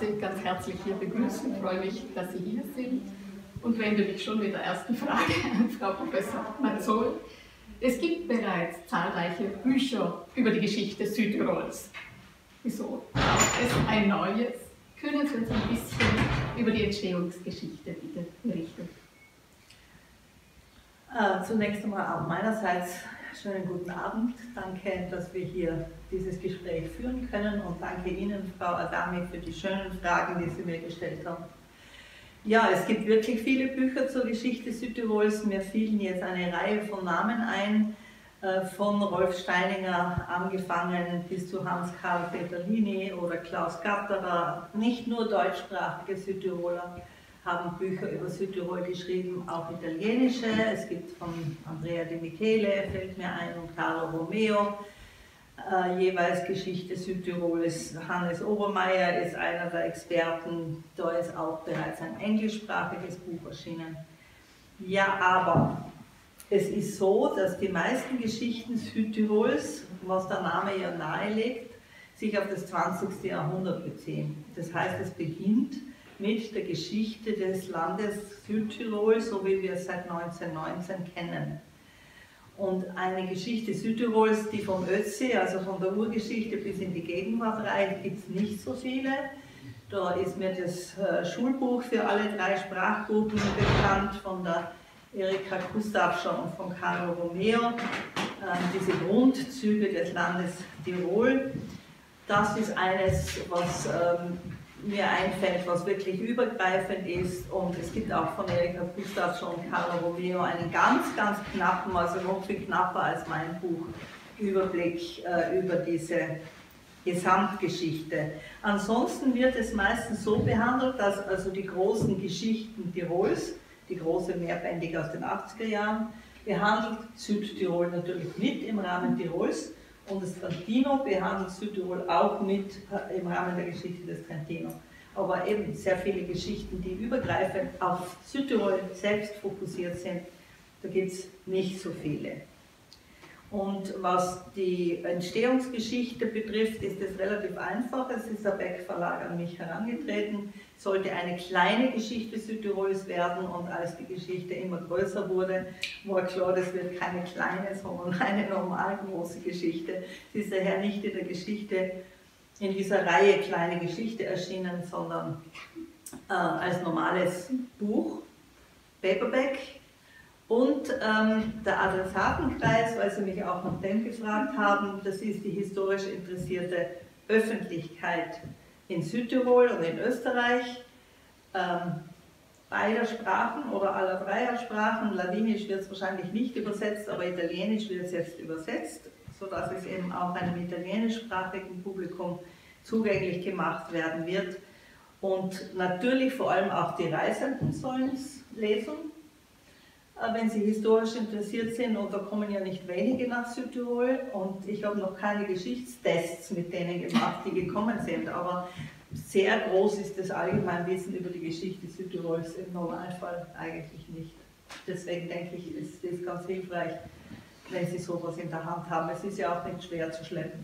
Hase ganz herzlich hier begrüßen. Ich freue mich, dass Sie hier sind und wende mich schon mit der ersten Frage an Frau Professor Mazzol. Es gibt bereits zahlreiche Bücher über die Geschichte Südtirols. Wieso braucht es ein neues? Können Sie uns ein bisschen über die Entstehungsgeschichte bitte berichten? Zunächst einmal auch meinerseits schönen guten Abend. Danke, dass wir hier dieses Gespräch führen können und danke Ihnen, Frau Adami, für die schönen Fragen, die Sie mir gestellt haben. Ja, es gibt wirklich viele Bücher zur Geschichte Südtirols. Mir fielen jetzt eine Reihe von Namen ein, von Rolf Steininger angefangen bis zu Hans-Karl Peterlini oder Klaus Gatterer. Nicht nur deutschsprachige Südtiroler haben Bücher über Südtirol geschrieben, auch italienische. Es gibt von Andrea De Michele, fällt mir ein, und Carlo Romeo, jeweils Geschichte Südtirols. Hannes Obermeier ist einer der Experten, da ist auch bereits ein englischsprachiges Buch erschienen. Ja, aber es ist so, dass die meisten Geschichten Südtirols, was der Name ja nahelegt, sich auf das 20. Jahrhundert beziehen. Das heißt, es beginnt mit der Geschichte des Landes Südtirol, so wie wir es seit 1919 kennen. Und eine Geschichte Südtirols, die vom Ötzi, also von der Urgeschichte bis in die Gegenwart reicht, gibt es nicht so viele. Da ist mir das Schulbuch für alle drei Sprachgruppen bekannt, von der Erika Gustavscher und von Carlo Romeo, diese Grundzüge des Landes Tirol. Das ist eines, was mir einfällt, was wirklich übergreifend ist, und es gibt auch von Erika Gustavsson und Carlo Romeo einen ganz, ganz knappen, also noch viel knapper als mein Buch, Überblick über diese Gesamtgeschichte. Ansonsten wird es meistens so behandelt, dass also die großen Geschichten Tirols, die große mehrbändige aus den 80er Jahren, behandelt Südtirol natürlich mit im Rahmen Tirols, und das Trentino behandelt Südtirol auch mit im Rahmen der Geschichte des Trentino. Aber eben sehr viele Geschichten, die übergreifend auf Südtirol selbst fokussiert sind, da gibt es nicht so viele. Und was die Entstehungsgeschichte betrifft, ist es relativ einfach. Es ist der Beck Verlag an mich herangetreten, sollte eine kleine Geschichte Südtirols werden, und als die Geschichte immer größer wurde, war klar, das wird keine kleine, sondern eine normal große Geschichte. Sie ist daher nicht in der Geschichte, in dieser Reihe Kleine Geschichte erschienen, sondern als normales Buch, Paperback. Und der Adressatenkreis, weil Sie mich auch nach dem gefragt haben, das ist die historisch interessierte Öffentlichkeit in Südtirol oder in Österreich, beider Sprachen oder aller dreier Sprachen. Ladinisch wird es wahrscheinlich nicht übersetzt, aber Italienisch wird es jetzt übersetzt, sodass es eben auch einem italienischsprachigen Publikum zugänglich gemacht werden wird. Und natürlich vor allem auch die Reisenden sollen es lesen, wenn sie historisch interessiert sind, und da kommen ja nicht wenige nach Südtirol, und ich habe noch keine Geschichtstests mit denen gemacht, die gekommen sind, aber sehr groß ist das Allgemeinwissen über die Geschichte Südtirols im Normalfall eigentlich nicht. Deswegen denke ich, es ist ganz hilfreich, wenn Sie sowas in der Hand haben. Es ist ja auch nicht schwer zu schleppen.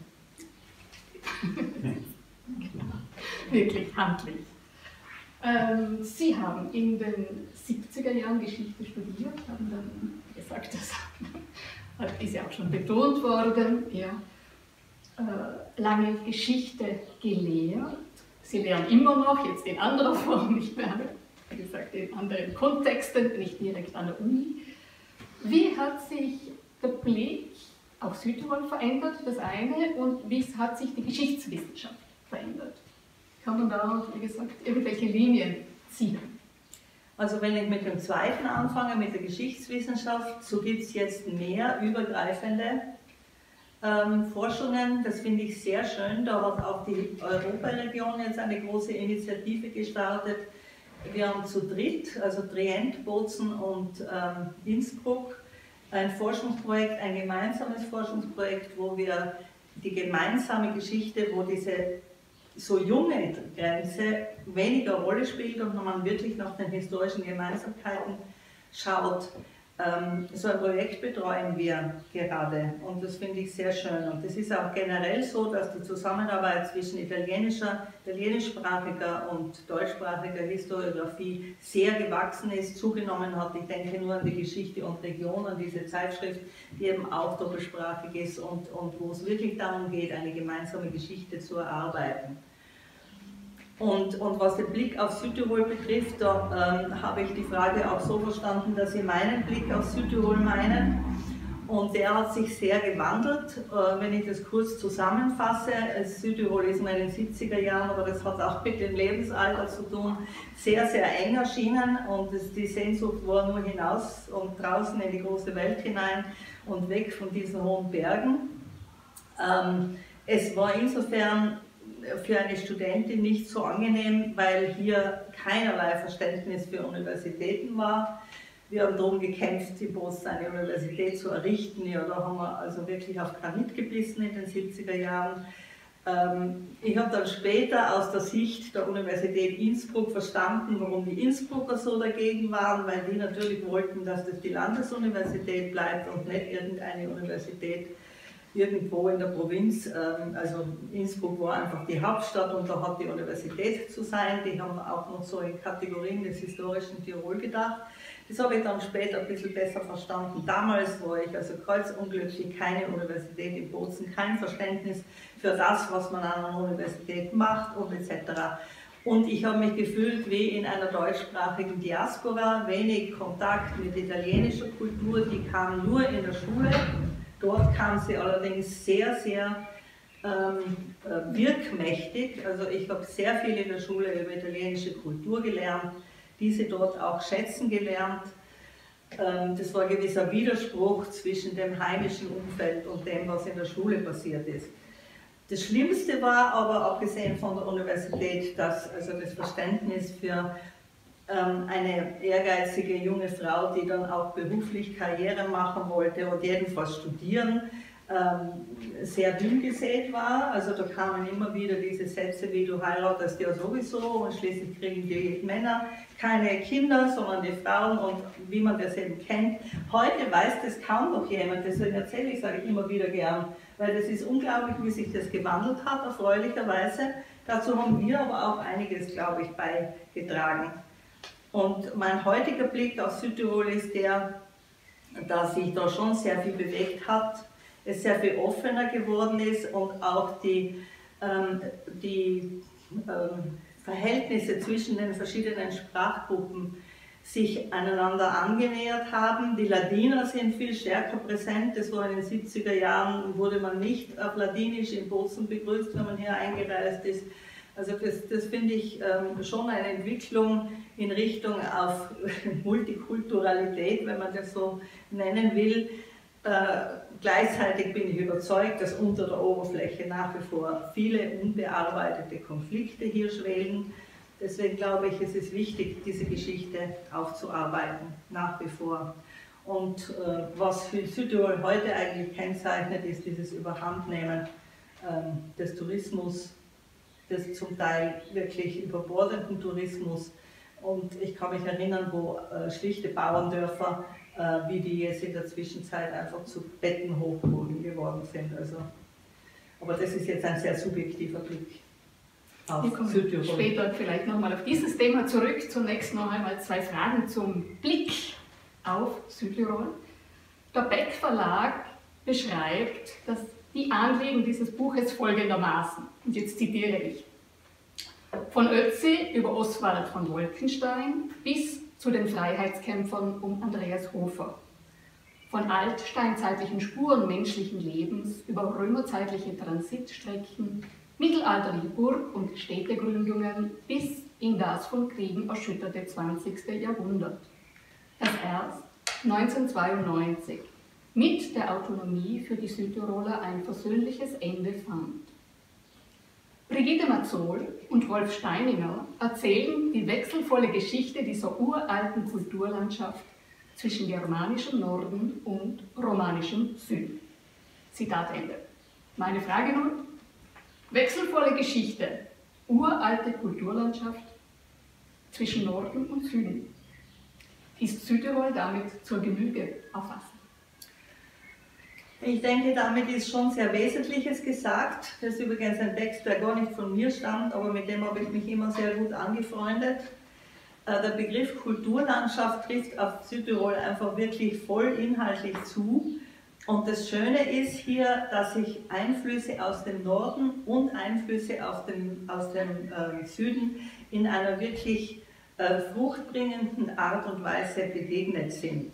Wirklich handlich. Sie haben in den 70er Jahren Geschichte studiert, haben dann gesagt, das ist ja auch schon betont worden, ja, lange Geschichte gelehrt. Sie lehren immer noch, jetzt in anderer Form, nicht mehr, wie gesagt, in anderen Kontexten, nicht direkt an der Uni. Wie hat sich der Blick auf Südtirol verändert, das eine, und wie hat sich die Geschichtswissenschaft verändert? Kann man da, wie gesagt, irgendwelche Linien ziehen? Also wenn ich mit dem zweiten anfange, mit der Geschichtswissenschaft, so gibt es jetzt mehr übergreifende Forschungen. Das finde ich sehr schön. Da hat auch die Europaregion jetzt eine große Initiative gestartet. Wir haben zu dritt, also Trient, Bozen und Innsbruck, ein Forschungsprojekt, ein gemeinsames Forschungsprojekt, wo wir die gemeinsame Geschichte, wo diese so junge Grenze weniger Rolle spielt und man wirklich nach den historischen Gemeinsamkeiten schaut, So ein Projekt betreuen wir gerade und das finde ich sehr schön. Und es ist auch generell so, dass die Zusammenarbeit zwischen italienischsprachiger und deutschsprachiger Historiographie sehr gewachsen ist, zugenommen hat. Ich denke nur an die Geschichte und Region, an diese Zeitschrift, die eben auch doppelsprachig ist und wo es wirklich darum geht, eine gemeinsame Geschichte zu erarbeiten. Und was den Blick auf Südtirol betrifft, da habe ich die Frage auch so verstanden, dass Sie meinen Blick auf Südtirol meinen. Und der hat sich sehr gewandelt. Wenn ich das kurz zusammenfasse, Südtirol ist in den 70er Jahren, aber das hat auch mit dem Lebensalter zu tun, sehr, sehr eng erschienen. Und die Sehnsucht war nur hinaus und draußen in die große Welt hinein und weg von diesen hohen Bergen. Es war insofern für eine Studentin nicht so angenehm, weil hier keinerlei Verständnis für Universitäten war. Wir haben darum gekämpft, in Bozen eine Universität zu errichten. Ja, da haben wir also wirklich auf Granit gebissen in den 70er Jahren. Ich habe dann später aus der Sicht der Universität Innsbruck verstanden, warum die Innsbrucker so dagegen waren, weil die natürlich wollten, dass das die Landesuniversität bleibt und nicht irgendeine Universität irgendwo in der Provinz. Also Innsbruck war einfach die Hauptstadt und da hat die Universität zu sein. Die haben auch noch so in Kategorien des historischen Tirol gedacht. Das habe ich dann später ein bisschen besser verstanden. Damals war ich also kreuzunglücklich, keine Universität in Bozen, kein Verständnis für das, was man an einer Universität macht und etc. Und ich habe mich gefühlt wie in einer deutschsprachigen Diaspora, wenig Kontakt mit italienischer Kultur, die kam nur in der Schule. Dort kam sie allerdings sehr, sehr wirkmächtig. Also ich habe sehr viel in der Schule über italienische Kultur gelernt, diese dort auch schätzen gelernt. Das war ein gewisser Widerspruch zwischen dem heimischen Umfeld und dem, was in der Schule passiert ist. Das Schlimmste war aber, abgesehen von der Universität, dass also das Verständnis für eine ehrgeizige junge Frau, die dann auch beruflich Karriere machen wollte und jedenfalls studieren, sehr dünn gesät war. Also da kamen immer wieder diese Sätze wie du heiratest ja sowieso und schließlich kriegen die Männer keine Kinder, sondern die Frauen und wie man das eben kennt. Heute weiß das kaum noch jemand, deswegen erzähle ich, sage ich immer wieder gern, weil das ist unglaublich, wie sich das gewandelt hat, erfreulicherweise. Dazu haben wir aber auch einiges, glaube ich, beigetragen. Und mein heutiger Blick auf Südtirol ist der, dass sich da schon sehr viel bewegt hat, es sehr viel offener geworden ist und auch die Verhältnisse zwischen den verschiedenen Sprachgruppen sich einander angenähert haben. Die Ladiner sind viel stärker präsent. Das war in den 70er Jahren, wurde man nicht auf Ladinisch in Bozen begrüßt, wenn man hier eingereist ist. Also das finde ich schon eine Entwicklung in Richtung auf Multikulturalität, wenn man das so nennen will. Gleichzeitig bin ich überzeugt, dass unter der Oberfläche nach wie vor viele unbearbeitete Konflikte hier schwelen. Deswegen glaube ich, es ist wichtig, diese Geschichte aufzuarbeiten, nach wie vor. Und was für Südtirol heute eigentlich kennzeichnet, ist dieses Überhandnehmen des Tourismus, des zum Teil wirklich überbordenden Tourismus. Und ich kann mich erinnern, wo schlichte Bauerndörfer, wie die jetzt in der Zwischenzeit einfach zu Bettenhochburgen geworden sind. Also, aber das ist jetzt ein sehr subjektiver Blick auf Südtirol. Später vielleicht nochmal auf dieses Thema zurück. Zunächst noch einmal zwei Fragen zum Blick auf Südtirol. Der Beck Verlag beschreibt, dass die Anliegen dieses Buches folgendermaßen, und jetzt zitiere ich: Von Ötzi über Oswald von Wolkenstein bis zu den Freiheitskämpfern um Andreas Hofer. Von altsteinzeitlichen Spuren menschlichen Lebens über römerzeitliche Transitstrecken, mittelalterliche Burg- und Städtegründungen bis in das von Kriegen erschütterte 20. Jahrhundert, das erst 1992 mit der Autonomie für die Südtiroler ein versöhnliches Ende fand. Brigitte Mazzol und Wolf Steininger erzählen die wechselvolle Geschichte dieser uralten Kulturlandschaft zwischen germanischem Norden und romanischem Süden. Zitat Ende. Meine Frage nun: Wechselvolle Geschichte, uralte Kulturlandschaft zwischen Norden und Süden. Ist Südtirol damit zur Genüge erfasst? Ich denke, damit ist schon sehr Wesentliches gesagt. Das ist übrigens ein Text, der gar nicht von mir stammt, aber mit dem habe ich mich immer sehr gut angefreundet. Der Begriff Kulturlandschaft trifft auf Südtirol einfach wirklich voll inhaltlich zu. Und das Schöne ist hier, dass sich Einflüsse aus dem Norden und Einflüsse aus dem Süden in einer wirklich fruchtbringenden Art und Weise begegnet sind.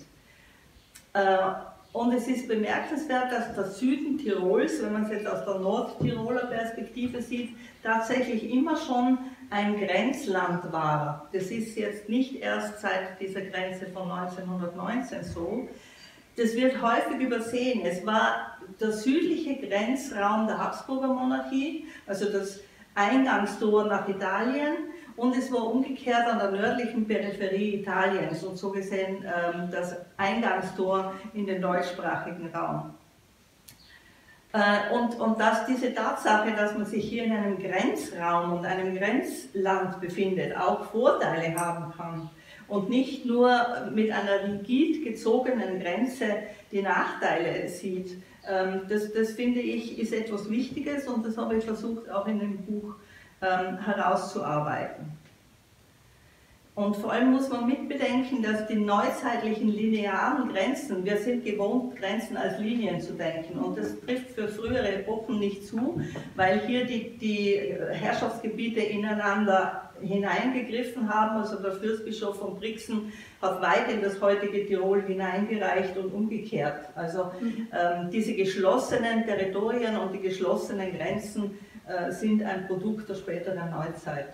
Und es ist bemerkenswert, dass der Süden Tirols, wenn man es jetzt aus der Nordtiroler Perspektive sieht, tatsächlich immer schon ein Grenzland war. Das ist jetzt nicht erst seit dieser Grenze von 1919 so. Das wird häufig übersehen. Es war der südliche Grenzraum der Habsburger Monarchie, also das Eingangstor nach Italien, und es war umgekehrt an der nördlichen Peripherie Italiens und so gesehen das Eingangstor in den deutschsprachigen Raum. Und dass diese Tatsache, dass man sich hier in einem Grenzraum und einem Grenzland befindet, auch Vorteile haben kann und nicht nur mit einer rigid gezogenen Grenze die Nachteile sieht, das finde ich ist etwas Wichtiges und das habe ich versucht auch in dem Buch herauszuarbeiten. Und vor allem muss man mitbedenken, dass die neuzeitlichen linearen Grenzen, wir sind gewohnt, Grenzen als Linien zu denken und das trifft für frühere Epochen nicht zu, weil hier die Herrschaftsgebiete ineinander hineingegriffen haben, also der Fürstbischof von Brixen hat weit in das heutige Tirol hineingereicht und umgekehrt. Also diese geschlossenen Territorien und die geschlossenen Grenzen sind ein Produkt der späteren Neuzeit.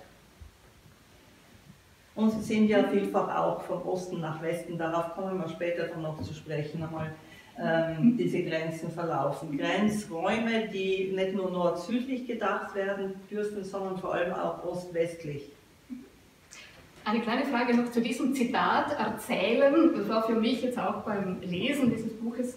Und sie sind ja vielfach auch von Osten nach Westen, darauf kommen wir später dann noch zu sprechen, einmal diese Grenzen verlaufen. Grenzräume, die nicht nur nord-südlich gedacht werden dürfen, sondern vor allem auch ost-westlich. Eine kleine Frage noch zu diesem Zitat, erzählen, das war für mich jetzt auch beim Lesen dieses Buches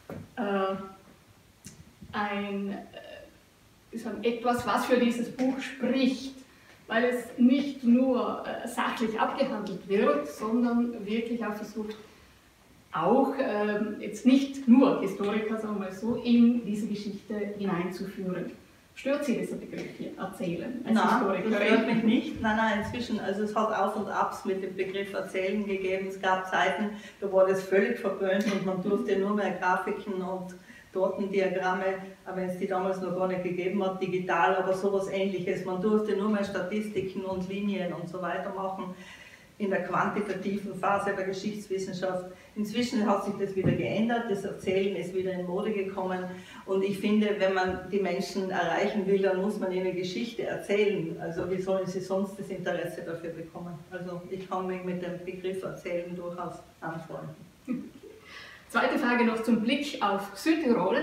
etwas, was für dieses Buch spricht, weil es nicht nur sachlich abgehandelt wird, sondern wirklich auch versucht, auch jetzt nicht nur Historiker, sagen wir mal so, in diese Geschichte hineinzuführen. Stört Sie dieser Begriff hier, erzählen, als Historikerin? Nein, das stört mich nicht. Nein, inzwischen, also es hat Auf und Abs mit dem Begriff Erzählen gegeben. Es gab Zeiten, da war das völlig verpönt und man durfte nur mehr Grafiken und Tortendiagramme, wenn es die damals noch gar nicht gegeben hat, digital, aber sowas Ähnliches. Man durfte nur mehr Statistiken und Linien und so weiter machen in der quantitativen Phase der Geschichtswissenschaft. Inzwischen hat sich das wieder geändert, das Erzählen ist wieder in Mode gekommen und ich finde, wenn man die Menschen erreichen will, dann muss man ihnen Geschichte erzählen. Also wie sollen sie sonst das Interesse dafür bekommen? Also ich kann mich mit dem Begriff Erzählen durchaus anfreunden. Zweite Frage noch zum Blick auf Südtirol.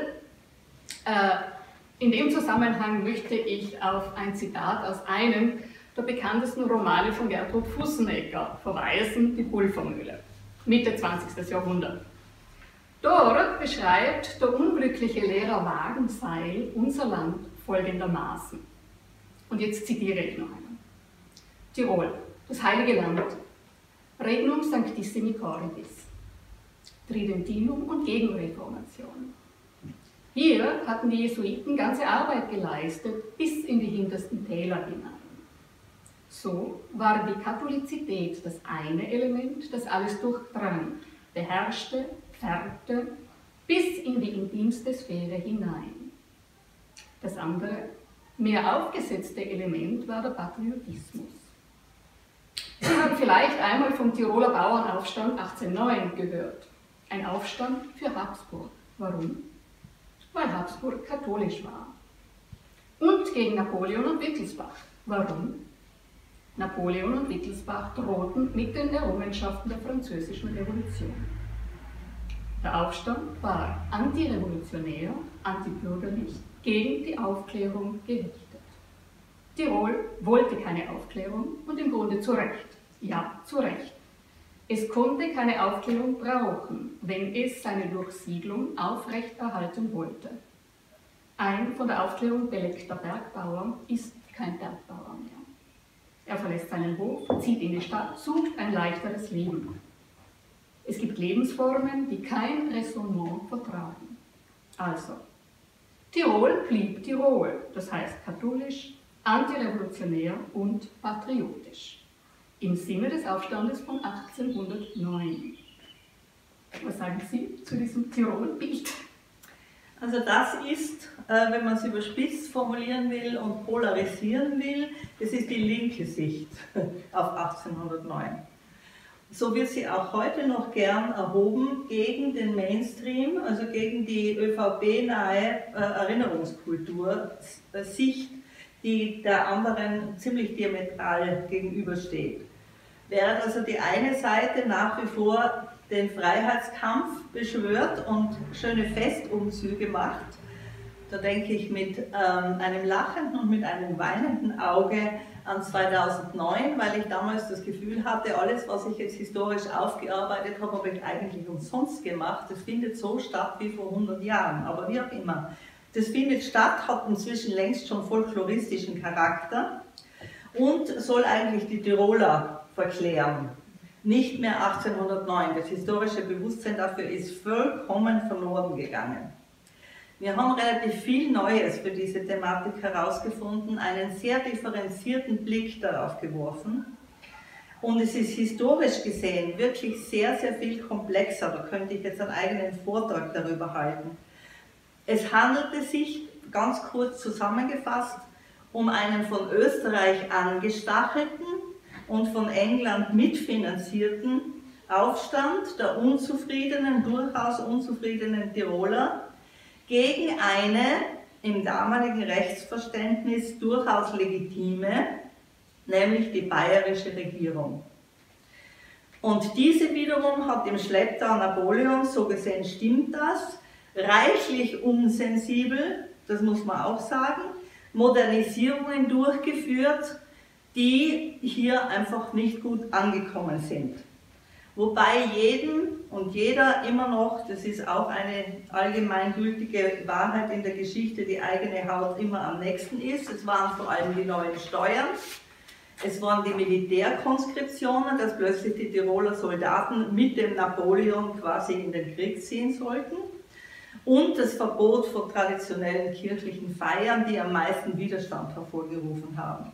In dem Zusammenhang möchte ich auf ein Zitat aus einem der bekanntesten Romane von Gertrud Fussenegger verweisen, Die Pulvermühle, Mitte 20. Jahrhundert. Dort beschreibt der unglückliche Lehrer Wagenseil unser Land folgendermaßen. Und jetzt zitiere ich noch einmal. Tirol, das heilige Land, Regnum Sanctissimi Cordis, Tridentinum und Gegenreformation. Hier hatten die Jesuiten ganze Arbeit geleistet, bis in die hintersten Täler hinein. So war die Katholizität das eine Element, das alles durchdrang, beherrschte, färbte, bis in die intimste Sphäre hinein. Das andere, mehr aufgesetzte Element war der Patriotismus. Sie haben vielleicht einmal vom Tiroler Bauernaufstand 1809 gehört. Ein Aufstand für Habsburg. Warum? Weil Habsburg katholisch war. Und gegen Napoleon und Wittelsbach. Warum? Napoleon und Wittelsbach drohten mit den Errungenschaften der Französischen Revolution. Der Aufstand war antirevolutionär, antibürgerlich, gegen die Aufklärung gerichtet. Tirol wollte keine Aufklärung und im Grunde zu Recht. Ja, zu Recht. Es konnte keine Aufklärung brauchen, wenn es seine Durchsiedlung aufrechterhalten wollte. Ein von der Aufklärung beleckter Bergbauer ist kein Bergbauer mehr. Er verlässt seinen Hof, zieht in die Stadt, sucht ein leichteres Leben. Es gibt Lebensformen, die kein Raisonnement vertragen. Also, Tirol blieb Tirol, das heißt katholisch, antirevolutionär und patriotisch. Im Sinne des Aufstandes von 1809. Was sagen Sie zu diesem Tirol-Bild? Also das ist, wenn man es überspitzt formulieren will und polarisieren will, das ist die linke Sicht auf 1809. So wird sie auch heute noch gern erhoben gegen den Mainstream, also gegen die ÖVP-nahe Erinnerungskultur-Sicht, die der anderen ziemlich diametral gegenübersteht. Während also die eine Seite nach wie vor den Freiheitskampf beschwört und schöne Festumzüge macht, da denke ich mit einem lachenden und mit einem weinenden Auge an 2009, weil ich damals das Gefühl hatte, alles, was ich jetzt historisch aufgearbeitet habe, habe ich eigentlich umsonst gemacht. Das findet so statt wie vor 100 Jahren, aber wie auch immer. Das findet statt, hat inzwischen längst schon folkloristischen Charakter und soll eigentlich die Tiroler verklären. Nicht mehr 1809. Das historische Bewusstsein dafür ist vollkommen verloren gegangen. Wir haben relativ viel Neues für diese Thematik herausgefunden, einen sehr differenzierten Blick darauf geworfen. Und es ist historisch gesehen wirklich sehr, sehr viel komplexer. Da könnte ich jetzt einen eigenen Vortrag darüber halten. Es handelte sich, ganz kurz zusammengefasst, um einen von Österreich angestachelten und von England mitfinanzierten Aufstand der unzufriedenen, durchaus unzufriedenen Tiroler gegen eine im damaligen Rechtsverständnis durchaus legitime, nämlich die bayerische Regierung. Und diese wiederum hat im Schlepptau Napoleons, so gesehen stimmt das, reichlich unsensibel, das muss man auch sagen, Modernisierungen durchgeführt, die hier einfach nicht gut angekommen sind. Wobei jedem und jeder immer noch, das ist auch eine allgemeingültige Wahrheit in der Geschichte, die eigene Haut immer am nächsten ist. Es waren vor allem die neuen Steuern, es waren die Militärkonskriptionen, dass plötzlich die Tiroler Soldaten mit dem Napoleon quasi in den Krieg ziehen sollten. Und das Verbot von traditionellen kirchlichen Feiern, die am meisten Widerstand hervorgerufen haben.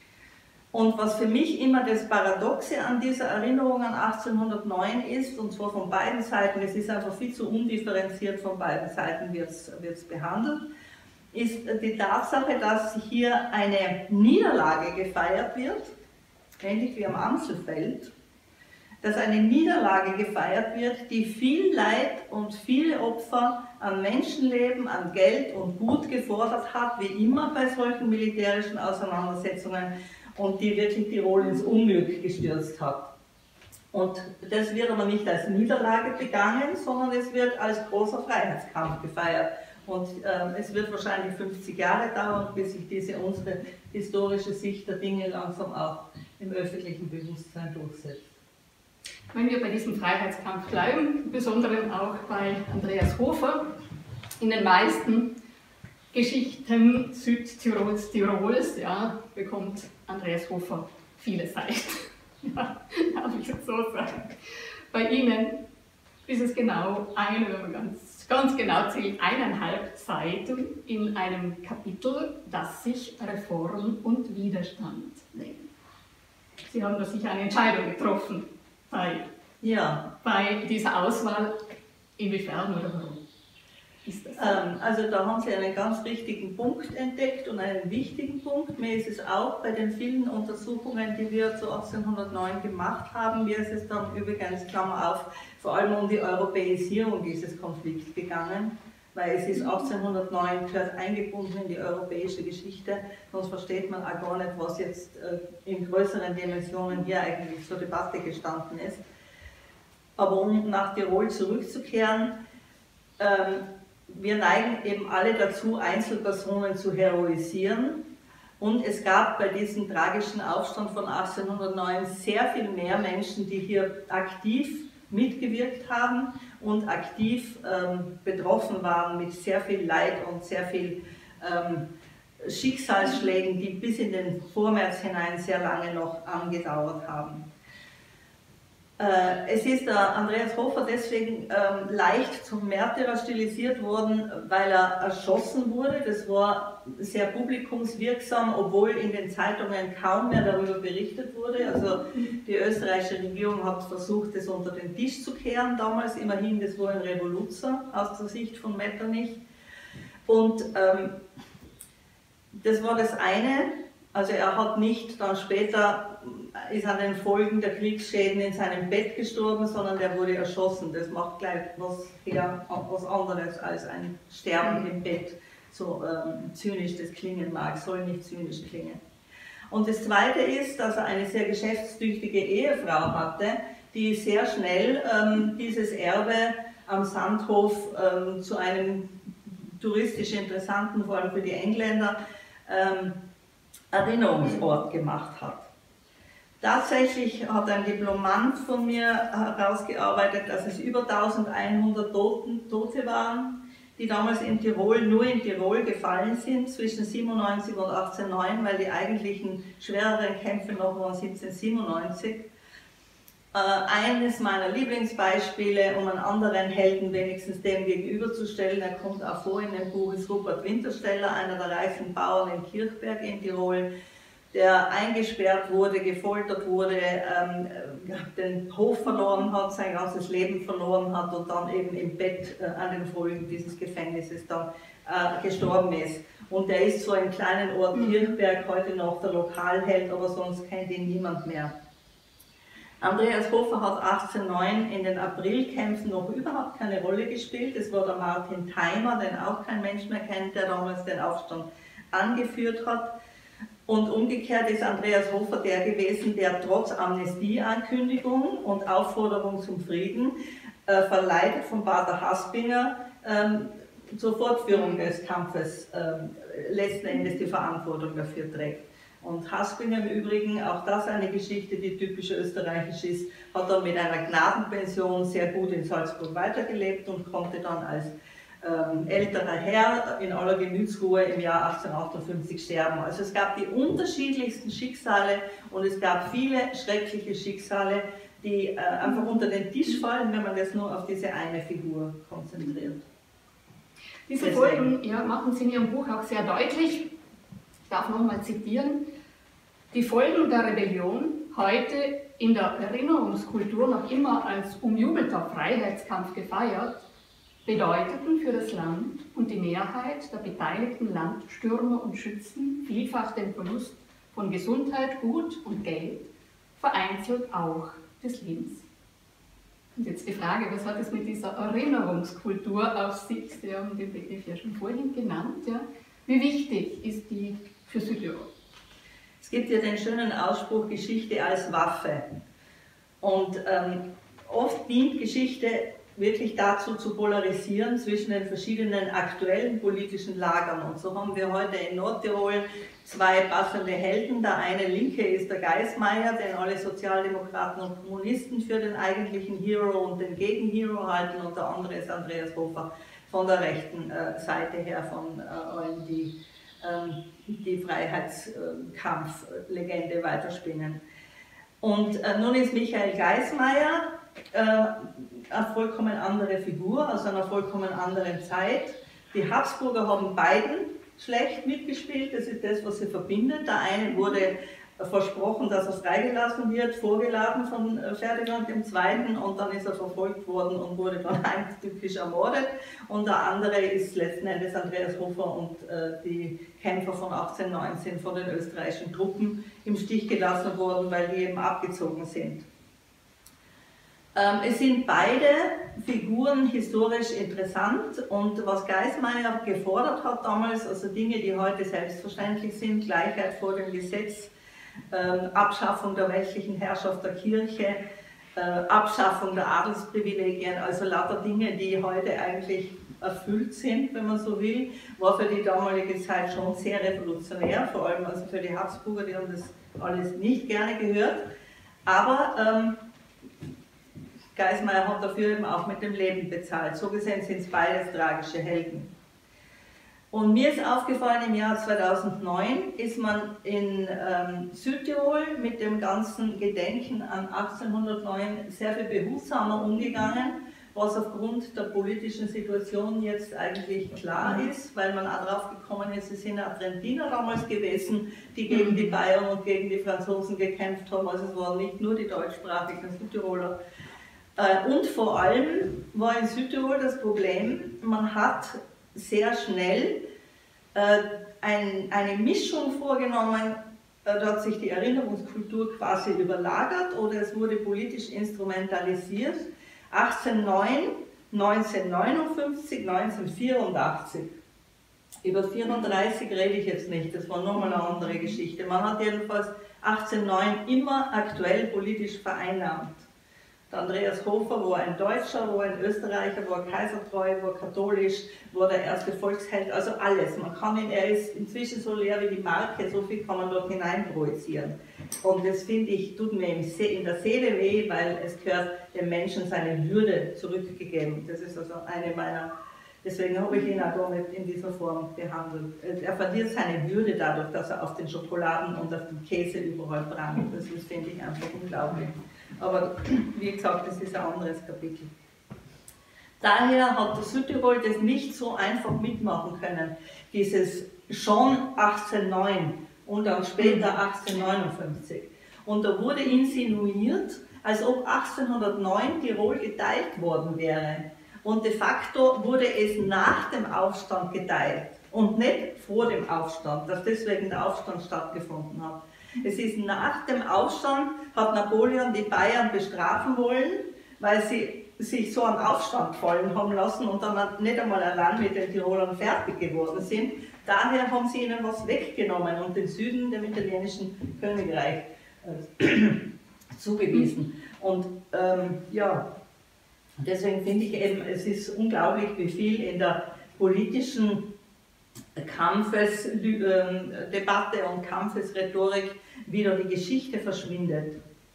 Und was für mich immer das Paradoxe an dieser Erinnerung an 1809 ist, und zwar von beiden Seiten, es ist einfach viel zu undifferenziert, von beiden Seiten wird es behandelt, ist die Tatsache, dass hier eine Niederlage gefeiert wird, ähnlich wie am Amselfeld, dass eine Niederlage gefeiert wird, die viel Leid und viele Opfer an Menschenleben, an Geld und Gut gefordert hat, wie immer bei solchen militärischen Auseinandersetzungen, und die wirklich Tirol ins Unglück gestürzt hat. Und das wird aber nicht als Niederlage begangen, sondern es wird als großer Freiheitskampf gefeiert. Und es wird wahrscheinlich 50 Jahre dauern, bis sich diese unsere historische Sicht der Dinge langsam auch im öffentlichen Bewusstsein durchsetzt. Wenn wir bei diesem Freiheitskampf bleiben, im Besonderen auch bei Andreas Hofer, in den meisten Geschichten Südtirols, Tirols, ja, bekommt Andreas Hofer viele Seiten. Ja, darf ich jetzt so sagen. Bei Ihnen ist es genau eine, wenn man ganz genau zählt, 1,5 Seiten in einem Kapitel, das sich Reform und Widerstand nennt. Sie haben da sicher eine Entscheidung getroffen bei dieser Auswahl. Inwiefern oder warum ist das? Also da haben Sie einen ganz richtigen Punkt entdeckt und einen wichtigen Punkt. Mir ist es auch bei den vielen Untersuchungen, die wir zu 1809 gemacht haben, mir ist es dann übrigens, Klammer auf, vor allem um die Europäisierung dieses Konflikts gegangen, weil es ist 1809 gehört eingebunden in die europäische Geschichte, sonst versteht man auch gar nicht, was jetzt in größeren Dimensionen hier eigentlich zur Debatte gestanden ist. Aber um nach Tirol zurückzukehren, wir neigen eben alle dazu, Einzelpersonen zu heroisieren. Und es gab bei diesem tragischen Aufstand von 1809 sehr viel mehr Menschen, die hier aktiv mitgewirkt haben und aktiv betroffen waren mit sehr viel Leid und sehr viel Schicksalsschlägen, die bis in den Vormärz hinein sehr lange noch angedauert haben. Es ist der Andreas Hofer deswegen leicht zum Märtyrer stilisiert worden, weil er erschossen wurde. Das war sehr publikumswirksam, obwohl in den Zeitungen kaum mehr darüber berichtet wurde. Also die österreichische Regierung hat versucht, das unter den Tisch zu kehren damals. Immerhin, das war ein Revoluzer aus der Sicht von Metternich. Und das war das eine. Also er hat nicht dann später, ist an den Folgen der Kriegsschäden in seinem Bett gestorben, sondern der wurde erschossen. Das macht gleich was anderes als ein Sterben im Bett, so zynisch das klingen mag, soll nicht zynisch klingen. Und das Zweite ist, dass er eine sehr geschäftstüchtige Ehefrau hatte, die sehr schnell dieses Erbe am Sandhof zu einem touristisch interessanten, vor allem für die Engländer, Erinnerungsort gemacht hat. Tatsächlich hat ein Diplomant von mir herausgearbeitet, dass es über 1100 Tote waren, die damals in Tirol, nur in Tirol gefallen sind, zwischen 97 und 1809, weil die eigentlichen schwereren Kämpfe noch waren 1797. Eines meiner Lieblingsbeispiele, um einen anderen Helden wenigstens dem gegenüberzustellen, er kommt auch vor in dem Buch, ist Rupert Wintersteller, einer der reichsten Bauern in Kirchberg in Tirol, der eingesperrt wurde, gefoltert wurde, den Hof verloren hat, sein ganzes Leben verloren hat und dann eben im Bett an den Folgen dieses Gefängnisses dann gestorben ist. Und der ist so im kleinen Ort Kirchberg heute noch der Lokalheld, aber sonst kennt ihn niemand mehr. Andreas Hofer hat 1809 in den Aprilkämpfen noch überhaupt keine Rolle gespielt. Es war der Martin Theimer, den auch kein Mensch mehr kennt, der damals den Aufstand angeführt hat. Und umgekehrt ist Andreas Hofer der gewesen, der trotz Amnestieankündigung und Aufforderung zum Frieden, verleitet von Pater Haspinger, zur Fortführung des Kampfes letzten Endes die Verantwortung dafür trägt. Und Haspinger im Übrigen, auch das eine Geschichte, die typisch österreichisch ist, hat dann mit einer Gnadenpension sehr gut in Salzburg weitergelebt und konnte dann als älterer Herr in aller Gemütsruhe im Jahr 1858 sterben. Also es gab die unterschiedlichsten Schicksale und es gab viele schreckliche Schicksale, die einfach unter den Tisch fallen, wenn man das nur auf diese eine Figur konzentriert. Diese Folgen machen Sie in Ihrem Buch auch sehr deutlich. Ich darf nochmal zitieren. Die Folgen der Rebellion, heute in der Erinnerungskultur noch immer als umjubelter Freiheitskampf gefeiert, bedeuteten für das Land und die Mehrheit der beteiligten Landstürmer und Schützen vielfach den Verlust von Gesundheit, Gut und Geld, vereinzelt auch des Lebens. Und jetzt die Frage, was hat es mit dieser Erinnerungskultur auf sich? Sie haben den Begriff ja schon vorhin genannt. Ja? Wie wichtig ist die für Südtirol? Es gibt ja den schönen Ausspruch, Geschichte als Waffe. Und oft dient Geschichte wirklich dazu zu polarisieren zwischen den verschiedenen aktuellen politischen Lagern. Und so haben wir heute in Nordtirol zwei passende Helden. Der eine Linke ist der Geismeier, den alle Sozialdemokraten und Kommunisten für den eigentlichen Hero und den Gegenhero halten, und der andere ist Andreas Hofer von der rechten Seite her, von allen, die Freiheitskampflegende weiterspinnen. Und nun ist Michael Geismeier eine vollkommen andere Figur, aus einer vollkommen anderen Zeit. Die Habsburger haben beiden schlecht mitgespielt, das ist das, was sie verbindet. Der eine wurde versprochen, dass er freigelassen wird, vorgeladen von Ferdinand II. Und dann ist er verfolgt worden und wurde dann heimtückisch ermordet. Und der andere ist letzten Endes Andreas Hofer und die Kämpfer von 1819 von den österreichischen Truppen im Stich gelassen worden, weil die eben abgezogen sind. Es sind beide Figuren historisch interessant, und was Geismeier gefordert hat damals, also Dinge, die heute selbstverständlich sind, Gleichheit vor dem Gesetz, Abschaffung der weltlichen Herrschaft der Kirche, Abschaffung der Adelsprivilegien, also lauter Dinge, die heute eigentlich erfüllt sind, wenn man so will, war für die damalige Zeit schon sehr revolutionär, vor allem also für die Habsburger, die haben das alles nicht gerne gehört, aber Geismeier hat dafür eben auch mit dem Leben bezahlt. So gesehen sind es beides tragische Helden. Und mir ist aufgefallen, im Jahr 2009 ist man in Südtirol mit dem ganzen Gedenken an 1809 sehr viel behutsamer umgegangen, was aufgrund der politischen Situation jetzt eigentlich klar ist, weil man auch drauf gekommen ist, es sind auch Trentiner damals gewesen, die gegen die Bayern und gegen die Franzosen gekämpft haben, also es waren nicht nur die deutschsprachigen Südtiroler. Und vor allem war in Südtirol das Problem, man hat sehr schnell eine Mischung vorgenommen, da hat sich die Erinnerungskultur quasi überlagert oder es wurde politisch instrumentalisiert. 1809, 1959, 1984. Über 34 rede ich jetzt nicht, das war nochmal eine andere Geschichte. Man hat jedenfalls 1809 immer aktuell politisch vereinnahmt. Der Andreas Hofer war ein Deutscher, war ein Österreicher, war kaisertreu, war katholisch, war der erste Volksheld, also alles. Man kann ihn, er ist inzwischen so leer wie die Marke, so viel kann man dort hinein projizieren. Und das finde ich, tut mir in der Seele weh, weil es gehört dem Menschen seine Würde zurückgegeben. Das ist also eine meiner, deswegen habe ich ihn auch gar nicht in dieser Form behandelt. Er verliert seine Würde dadurch, dass er auf den Schokoladen und auf den Käse überall prangt. Das finde ich einfach unglaublich. Aber wie gesagt, das ist ein anderes Kapitel. Daher hat Südtirol das nicht so einfach mitmachen können. Dieses schon 1809 und dann später 1859. Und da wurde insinuiert, als ob 1809 Tirol geteilt worden wäre. Und de facto wurde es nach dem Aufstand geteilt und nicht vor dem Aufstand, dass deswegen der Aufstand stattgefunden hat. Es ist nach dem Aufstand, hat Napoleon die Bayern bestrafen wollen, weil sie sich so einen Aufstand fallen haben lassen und dann nicht einmal allein mit den Tirolern fertig geworden sind. Daher haben sie ihnen was weggenommen und den Süden dem italienischen Königreich zugewiesen. Und ja, deswegen finde ich eben, es ist unglaublich, wie viel in der politischen Kampfesdebatte und Kampfesrhetorik wieder die Geschichte verschwindet.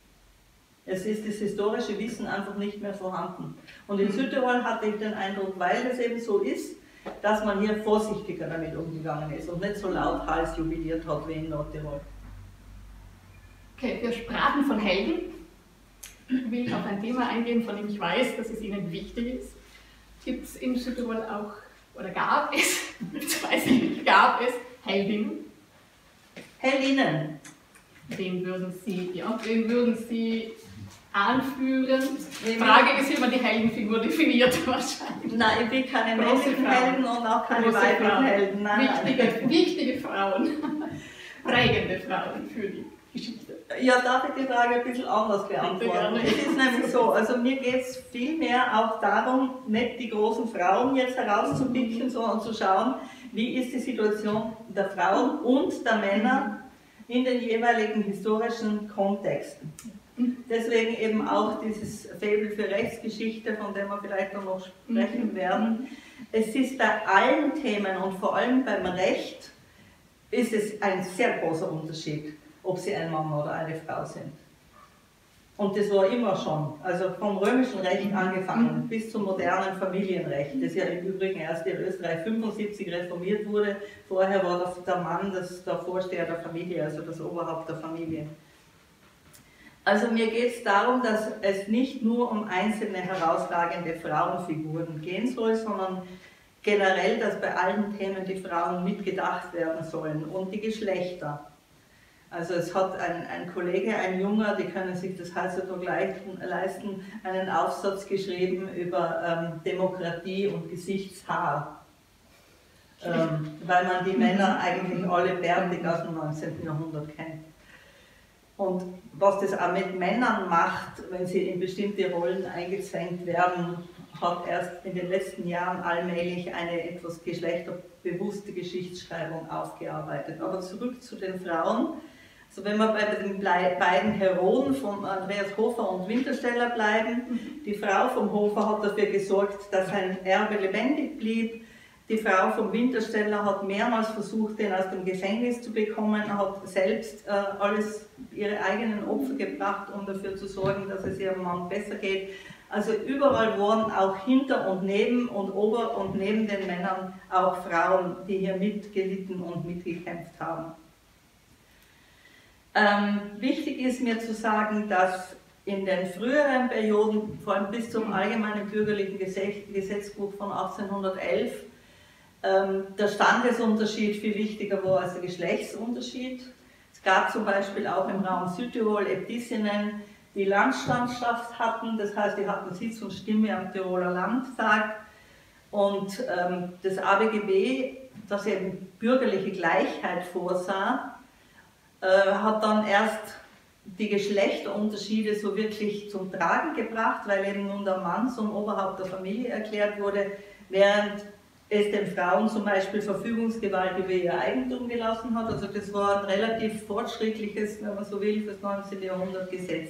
Es ist das historische Wissen einfach nicht mehr vorhanden. Und in Südtirol hatte ich den Eindruck, weil es eben so ist, dass man hier vorsichtiger damit umgegangen ist und nicht so lauthals jubiliert hat wie in Nordtirol. Okay, wir sprachen von Helden. Ich will auf ein Thema eingehen, von dem ich weiß, dass es Ihnen wichtig ist. Gibt es in Südtirol auch, oder gab es, jetzt weiß ich nicht, gab es Heldinnen? Heldinnen. Wen würden Sie anführen? Die Frage ist, wie man die Heldenfigur definiert wahrscheinlich. Nein, ich will keine männlichen Helden und auch keine weiblichen Helden. Nein, wichtige Frauen, prägende Frauen für die Geschichte. Ja, darf ich die Frage ein bisschen anders beantworten? Es ist nämlich so, also mir geht es vielmehr auch darum, nicht die großen Frauen jetzt herauszupicken, sondern zu schauen, wie ist die Situation der Frauen und der Männer in den jeweiligen historischen Kontexten. Deswegen eben auch dieses Faible für Rechtsgeschichte, von dem wir vielleicht noch sprechen werden. Es ist bei allen Themen und vor allem beim Recht ist es ein sehr großer Unterschied, ob sie ein Mann oder eine Frau sind. Und das war immer schon, also vom römischen Recht angefangen bis zum modernen Familienrecht, das ja im Übrigen erst in Österreich 75 reformiert wurde. Vorher war der Mann der Vorsteher der Familie, also das Oberhaupt der Familie. Also mir geht es darum, dass es nicht nur um einzelne herausragende Frauenfiguren gehen soll, sondern generell, dass bei allen Themen die Frauen mitgedacht werden sollen und die Geschlechter. Also es hat ein Kollege, ein Junger, die können sich das heutzutage leisten, einen Aufsatz geschrieben über Demokratie und Gesichtshaar. Weil man die Männer eigentlich alle bärtig aus dem 19. Jahrhundert kennt. Und was das auch mit Männern macht, wenn sie in bestimmte Rollen eingezwängt werden, hat erst in den letzten Jahren allmählich eine etwas geschlechterbewusste Geschichtsschreibung aufgearbeitet. Aber zurück zu den Frauen. Also wenn wir bei den beiden Heroen von Andreas Hofer und Wintersteller bleiben, die Frau vom Hofer hat dafür gesorgt, dass sein Erbe lebendig blieb. Die Frau vom Wintersteller hat mehrmals versucht, den aus dem Gefängnis zu bekommen, hat selbst ihre eigenen Opfer gebracht, um dafür zu sorgen, dass es ihrem Mann besser geht. Also überall wurden auch hinter und neben und ober und neben den Männern auch Frauen, die hier mitgelitten und mitgekämpft haben. Wichtig ist mir zu sagen, dass in den früheren Perioden, vor allem bis zum Allgemeinen Bürgerlichen Gesetzbuch von 1811, der Standesunterschied viel wichtiger war als der Geschlechtsunterschied. Es gab zum Beispiel auch im Raum Südtirol Äbtissinnen, die Landstandschaft hatten, das heißt, die hatten Sitz und Stimme am Tiroler Landtag. Und das ABGB, das eben bürgerliche Gleichheit vorsah, hat dann erst die Geschlechterunterschiede so wirklich zum Tragen gebracht, weil eben nun der Mann zum Oberhaupt der Familie erklärt wurde, während es den Frauen zum Beispiel Verfügungsgewalt über ihr Eigentum gelassen hat. Also das war ein relativ fortschrittliches, wenn man so will, für das 19. Jahrhundert Gesetz.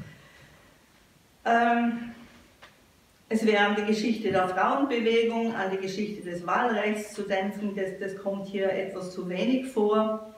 Es wäre an die Geschichte der Frauenbewegung, an die Geschichte des Wahlrechts zu denken, das kommt hier etwas zu wenig vor,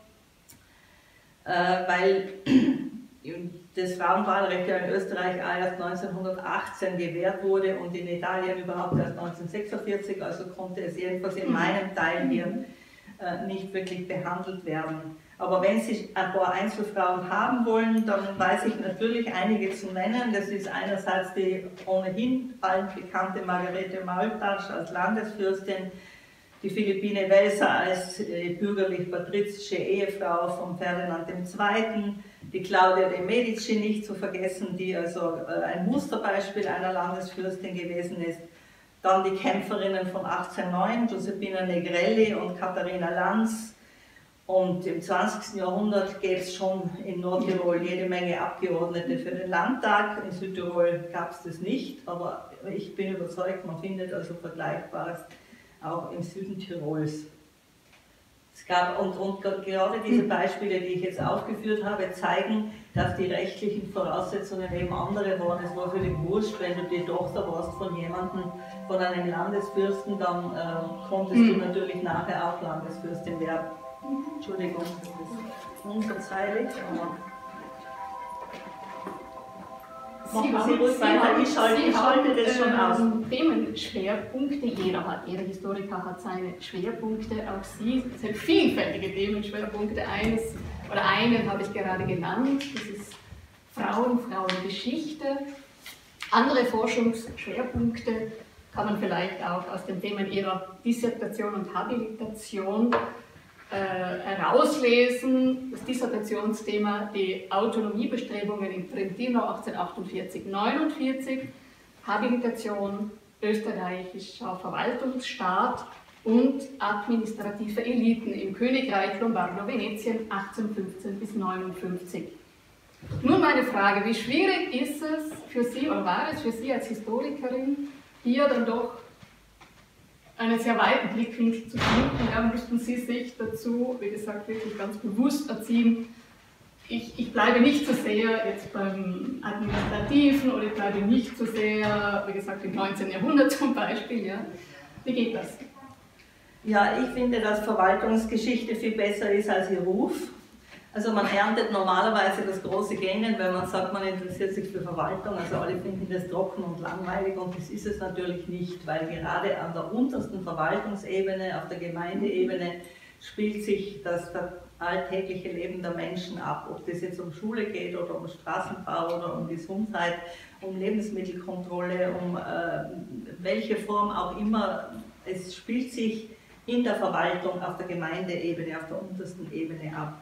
weil das Frauenwahlrecht ja in Österreich erst 1918 gewährt wurde und in Italien überhaupt erst 1946, also konnte es jedenfalls in meinem Teil hier nicht wirklich behandelt werden. Aber wenn Sie ein paar Einzelfrauen haben wollen, dann weiß ich natürlich einige zu nennen. Das ist einerseits die ohnehin allen bekannte Margarete Maultasch als Landesfürstin, die Philippine Welser als bürgerlich-patrizische Ehefrau von Ferdinand II., die Claudia de Medici nicht zu vergessen, die also ein Musterbeispiel einer Landesfürstin gewesen ist. Dann die Kämpferinnen von 1809, Giuseppina Negrelli und Katharina Lanz. Und im 20. Jahrhundert gäbe es schon in Nordtirol jede Menge Abgeordnete für den Landtag. In Südtirol gab es das nicht, aber ich bin überzeugt, man findet also Vergleichbares auch im Süden Tirols. Es gab, und gerade diese Beispiele, die ich jetzt aufgeführt habe, zeigen, dass die rechtlichen Voraussetzungen eben andere waren. Es war völlig wurscht, wenn du die Tochter warst von jemandem, von einem Landesfürsten, dann konntest du natürlich nachher auch Landesfürstin werden. Entschuldigung, das ist unverzeihlich, aber Sie ruhig weiter, ich schalte das schon aus. Themenschwerpunkte, jeder Historiker hat seine Schwerpunkte, auch Sie sind vielfältige Themenschwerpunkte. Einen habe ich gerade genannt, das ist Frauengeschichte. Andere Forschungsschwerpunkte kann man vielleicht auch aus den Themen Ihrer Dissertation und Habilitation herauslesen. Das Dissertationsthema, die Autonomiebestrebungen in Trentino 1848-49, Habilitation, österreichischer Verwaltungsstaat und administrative Eliten im Königreich Lombardo-Venetien 1815 bis 59. Nun meine Frage, wie schwierig ist es für Sie oder war es für Sie als Historikerin, hier dann doch einen sehr weiten Blickwinkel zu finden? Ja, müssten Sie sich dazu, wie gesagt, wirklich ganz bewusst erziehen, ich bleibe nicht so sehr jetzt beim Administrativen oder ich bleibe nicht so sehr, wie gesagt, im 19. Jahrhundert zum Beispiel. Ja. Wie geht das? Ja, ich finde, dass Verwaltungsgeschichte viel besser ist als ihr Ruf. Also man erntet normalerweise das große Gähnen, wenn man sagt, man interessiert sich für Verwaltung. Also alle finden das trocken und langweilig und das ist es natürlich nicht, weil gerade an der untersten Verwaltungsebene, auf der Gemeindeebene, spielt sich das alltägliche Leben der Menschen ab. Ob das jetzt um Schule geht oder um Straßenbau oder um Gesundheit, um Lebensmittelkontrolle, um welche Form auch immer. Es spielt sich in der Verwaltung auf der Gemeindeebene, auf der untersten Ebene ab.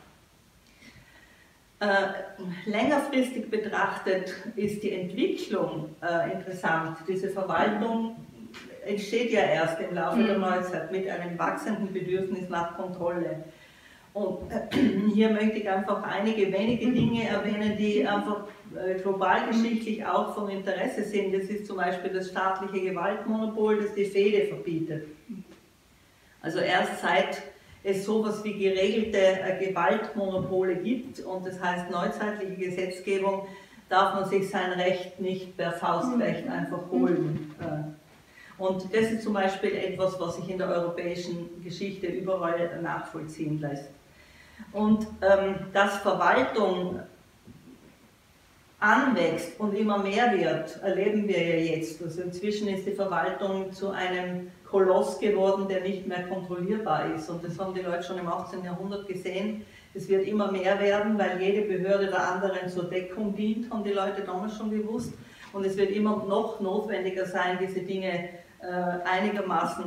Längerfristig betrachtet ist die Entwicklung interessant. Diese Verwaltung entsteht ja erst im Laufe der Neuzeit mit einem wachsenden Bedürfnis nach Kontrolle. Und hier möchte ich einfach einige wenige Dinge erwähnen, die einfach globalgeschichtlich auch von Interesse sind. Das ist zum Beispiel das staatliche Gewaltmonopol, das die Fehde verbietet. Also erst seit es sowas wie geregelte Gewaltmonopole gibt und das heißt neuzeitliche Gesetzgebung, darf man sich sein Recht nicht per Faustrecht einfach holen. Und das ist zum Beispiel etwas, was sich in der europäischen Geschichte überall nachvollziehen lässt. Und dass Verwaltung anwächst und immer mehr wird, erleben wir ja jetzt. Also inzwischen ist die Verwaltung zu einem Koloss geworden, der nicht mehr kontrollierbar ist. Und das haben die Leute schon im 18. Jahrhundert gesehen. Es wird immer mehr werden, weil jede Behörde der anderen zur Deckung dient, haben die Leute damals schon gewusst. Und es wird immer noch notwendiger sein, diese Dinge einigermaßen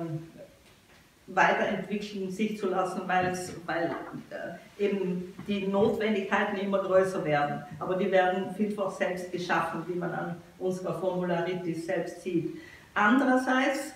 weiterentwickeln sich zu lassen, weil eben die Notwendigkeiten immer größer werden. Aber die werden vielfach selbst geschaffen, wie man an unserer Formularitis selbst sieht. Andererseits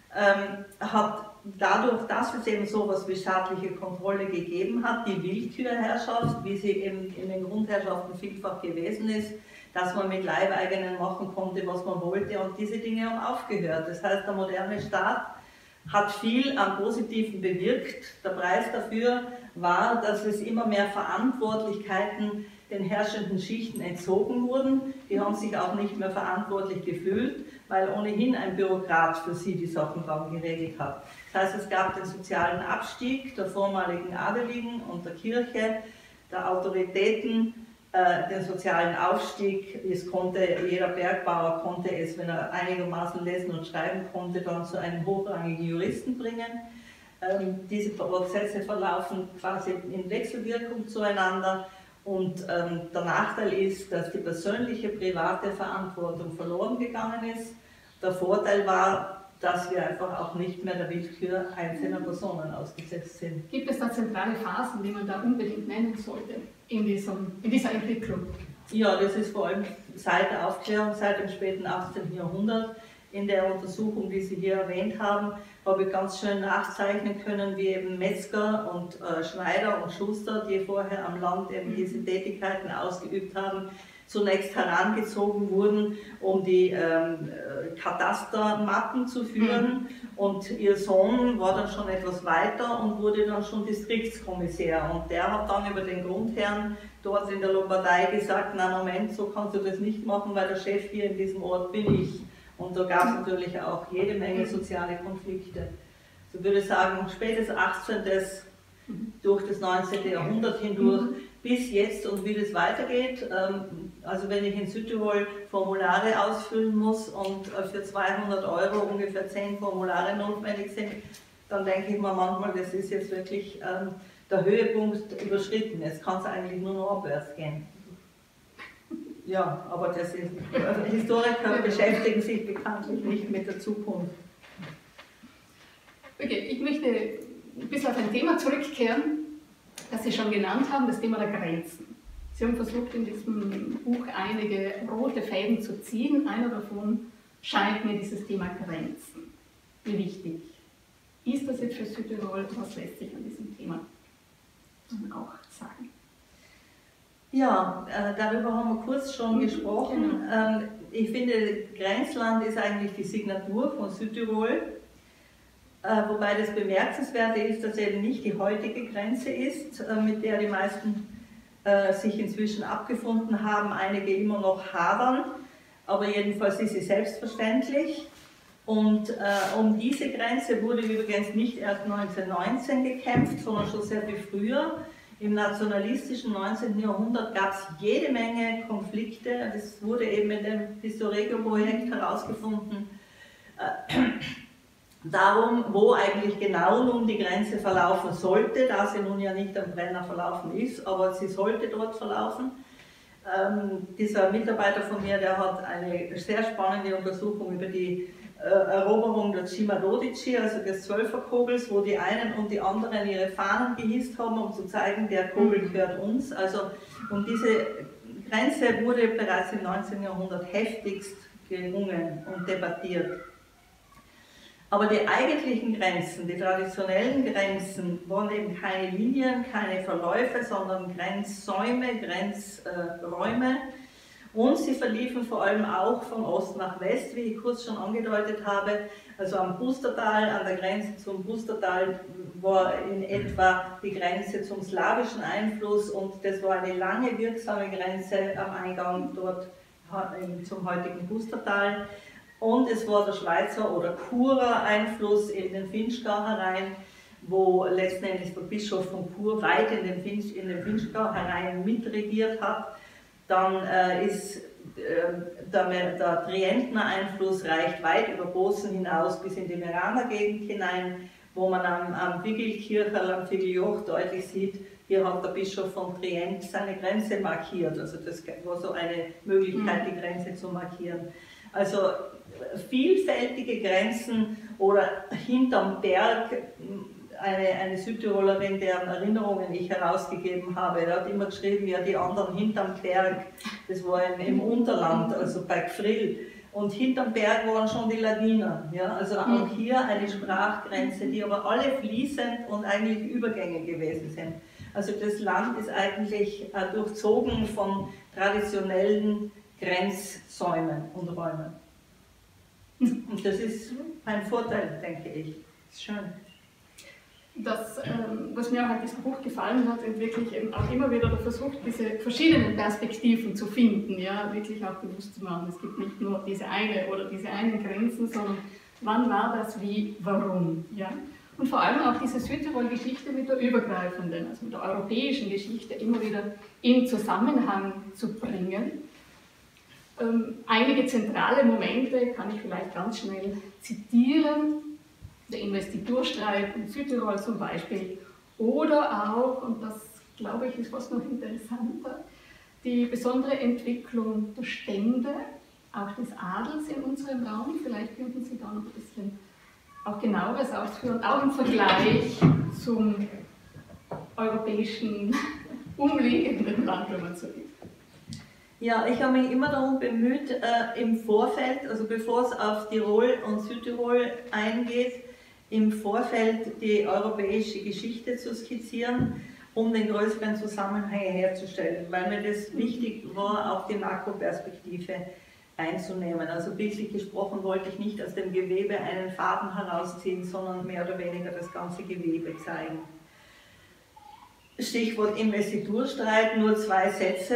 hat dadurch, dass es eben so etwas wie staatliche Kontrolle gegeben hat, die Willkürherrschaft, wie sie eben in den Grundherrschaften vielfach gewesen ist, dass man mit Leibeigenen machen konnte, was man wollte, und diese Dinge haben aufgehört. Das heißt, der moderne Staat hat viel am Positiven bewirkt. Der Preis dafür war, dass es immer mehr Verantwortlichkeiten den herrschenden Schichten entzogen wurden. Die haben sich auch nicht mehr verantwortlich gefühlt, weil ohnehin ein Bürokrat für sie die Sachen dann geregelt hat. Das heißt, es gab den sozialen Abstieg der vormaligen Adeligen und der Kirche, der Autoritäten, den sozialen Aufstieg. Jeder Bergbauer konnte es, wenn er einigermaßen lesen und schreiben konnte, dann zu einem hochrangigen Juristen bringen. Diese Prozesse verlaufen quasi in Wechselwirkung zueinander, und der Nachteil ist, dass die persönliche, private Verantwortung verloren gegangen ist. Der Vorteil war, dass wir einfach auch nicht mehr der Willkür einzelner Personen ausgesetzt sind. Gibt es da zentrale Phasen, die man da unbedingt nennen sollte in dieser Entwicklung? Ja, das ist vor allem seit der Aufklärung, seit dem späten 18. Jahrhundert. In der Untersuchung, die Sie hier erwähnt haben, habe ich ganz schön nachzeichnen können, wie eben Metzger und Schneider und Schuster, die vorher am Land eben diese Tätigkeiten ausgeübt haben, zunächst herangezogen wurden, um die Katastermappen zu führen, und ihr Sohn war dann schon etwas weiter und wurde dann schon Distriktskommissär, und der hat dann über den Grundherrn dort in der Lombardei gesagt: Na Moment, so kannst du das nicht machen, weil der Chef hier in diesem Ort bin ich. Und da gab es natürlich auch jede Menge soziale Konflikte. So würde ich sagen, spätes 18. durch das 19. Jahrhundert hindurch bis jetzt, und wie das weitergeht. Also wenn ich in Südtirol Formulare ausfüllen muss und für 200 € ungefähr 10 Formulare notwendig sind, dann denke ich mir manchmal, das ist jetzt wirklich der Höhepunkt überschritten. Jetzt kann es eigentlich nur noch abwärts gehen. Ja, aber das ist, Historiker beschäftigen sich bekanntlich nicht mit der Zukunft. Okay, ich möchte ein bisschen auf ein Thema zurückkehren, das Sie schon genannt haben, das Thema der Grenzen. Sie haben versucht, in diesem Buch einige rote Fäden zu ziehen. Einer davon scheint mir dieses Thema Grenzen. Wie wichtig ist das jetzt für Südtirol? Was lässt sich an diesem Thema auch sagen? Ja, darüber haben wir kurz schon gesprochen. Ich finde, Grenzland ist eigentlich die Signatur von Südtirol, wobei das Bemerkenswerte ist, dass eben nicht die heutige Grenze ist, mit der die meisten sich inzwischen abgefunden haben, einige immer noch hadern, aber jedenfalls ist sie selbstverständlich. Und um diese Grenze wurde übrigens nicht erst 1919 gekämpft, sondern schon sehr viel früher. Im nationalistischen 19. Jahrhundert gab es jede Menge Konflikte. Das wurde eben in dem Historico-Projekt herausgefunden. Darum, wo eigentlich genau nun die Grenze verlaufen sollte, da sie nun ja nicht am Brenner verlaufen ist, aber sie sollte dort verlaufen. Dieser Mitarbeiter von mir, der hat eine sehr spannende Untersuchung über die Eroberung der Cima Dodici, also des Zwölferkogels, wo die einen und die anderen ihre Fahnen gehisst haben, um zu zeigen, der Kogel gehört uns. Also um diese Grenze wurde bereits im 19. Jahrhundert heftigst gerungen und debattiert. Aber die eigentlichen Grenzen, die traditionellen Grenzen, waren eben keine Linien, keine Verläufe, sondern Grenzsäume, Grenzräume. Und sie verliefen vor allem auch von Ost nach West, wie ich kurz schon angedeutet habe. Also am Pustertal, an der Grenze zum Pustertal war in etwa die Grenze zum slawischen Einfluss, und das war eine lange wirksame Grenze am Eingang dort zum heutigen Pustertal. Und es war der Schweizer oder Churer Einfluss in den Vinschgau herein, wo letztendlich der Bischof von Chur weit in den Vinschgau herein mitregiert hat. Dann ist der Trientner Einfluss reicht weit über Bozen hinaus bis in die Meraner Gegend hinein, wo man am Vigelkircherl, am Vigeljoch deutlich sieht, hier hat der Bischof von Trient seine Grenze markiert. Also das war so eine Möglichkeit, die Grenze zu markieren. Also vielfältige Grenzen oder hinterm Berg. Eine Südtirolerin, deren Erinnerungen ich herausgegeben habe, die hat immer geschrieben, ja, die anderen hinterm Berg, das war im Unterland, also bei Gfrill. Und hinterm Berg waren schon die Ladiner. Ja? Also auch hier eine Sprachgrenze, die aber alle fließend und eigentlich Übergänge gewesen sind. Also das Land ist eigentlich durchzogen von traditionellen Grenzsäumen und Räumen. Und das ist ein Vorteil, denke ich. Das ist schön. Das, was mir auch an diesem Buch gefallen hat, ist wirklich eben auch immer wieder der Versuch, diese verschiedenen Perspektiven zu finden, ja, wirklich auch bewusst zu machen. Es gibt nicht nur diese eine oder diese einen Grenzen, sondern wann war das, wie, warum. Ja? Und vor allem auch diese Südtirol-Geschichte mit der übergreifenden, also mit der europäischen Geschichte immer wieder in Zusammenhang zu bringen. Einige zentrale Momente kann ich vielleicht ganz schnell zitieren. Der Investiturstreit in Südtirol zum Beispiel, oder auch, und das glaube ich ist fast noch interessanter, die besondere Entwicklung der Stände, auch des Adels in unserem Raum. Vielleicht könnten Sie da noch ein bisschen auch genaueres ausführen, auch im Vergleich zum europäischen umliegenden Land, wenn man so will. Ja, ich habe mich immer darum bemüht, im Vorfeld, also bevor es auf Tirol und Südtirol eingeht, im Vorfeld die europäische Geschichte zu skizzieren, um den größeren Zusammenhang herzustellen, weil mir das wichtig war, auch die Makroperspektive einzunehmen. Also bildlich gesprochen wollte ich nicht aus dem Gewebe einen Faden herausziehen, sondern mehr oder weniger das ganze Gewebe zeigen. Stichwort Investiturstreit, nur 2 Sätze.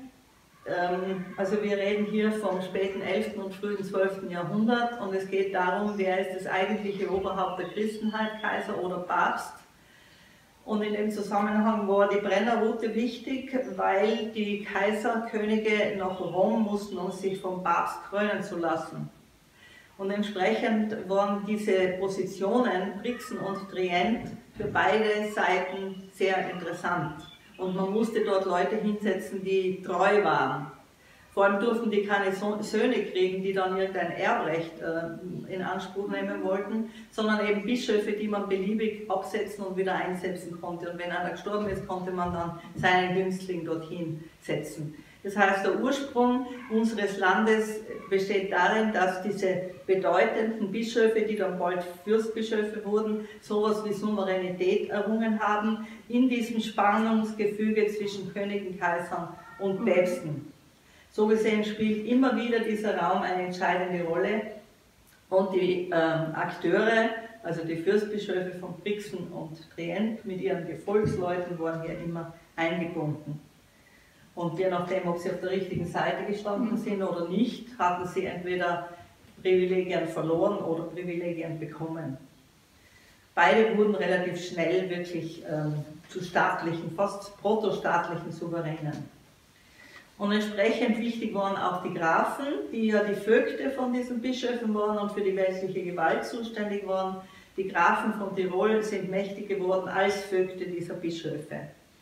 Also wir reden hier vom späten 11. und frühen 12. Jahrhundert und es geht darum, wer ist das eigentliche Oberhaupt der Christenheit, Kaiser oder Papst. Und in dem Zusammenhang war die Brennerroute wichtig, weil die Kaiserkönige nach Rom mussten, um sich vom Papst krönen zu lassen. Und entsprechend waren diese Positionen, Brixen und Trient, für beide Seiten sehr interessant. Und man musste dort Leute hinsetzen, die treu waren. Vor allem durften die keine Söhne kriegen, die dann irgendein Erbrecht in Anspruch nehmen wollten, sondern eben Bischöfe, die man beliebig absetzen und wieder einsetzen konnte. Und wenn einer gestorben ist, konnte man dann seinen Günstling dorthin setzen. Das heißt, der Ursprung unseres Landes besteht darin, dass diese bedeutenden Bischöfe, die dann bald Fürstbischöfe wurden, sowas wie Souveränität errungen haben, in diesem Spannungsgefüge zwischen Königen, Kaisern und Päpsten. So gesehen spielt immer wieder dieser Raum eine entscheidende Rolle und die Akteure, also die Fürstbischöfe von Brixen und Trient mit ihren Gefolgsleuten, waren hier immer eingebunden. Und je nachdem, ob sie auf der richtigen Seite gestanden sind oder nicht, hatten sie entweder Privilegien verloren oder Privilegien bekommen. Beide wurden relativ schnell wirklich zu staatlichen, fast protostaatlichen Souveränen. Und entsprechend wichtig waren auch die Grafen, die ja die Vögte von diesen Bischöfen waren und für die weltliche Gewalt zuständig waren. Die Grafen von Tirol sind mächtig geworden als Vögte dieser Bischöfe.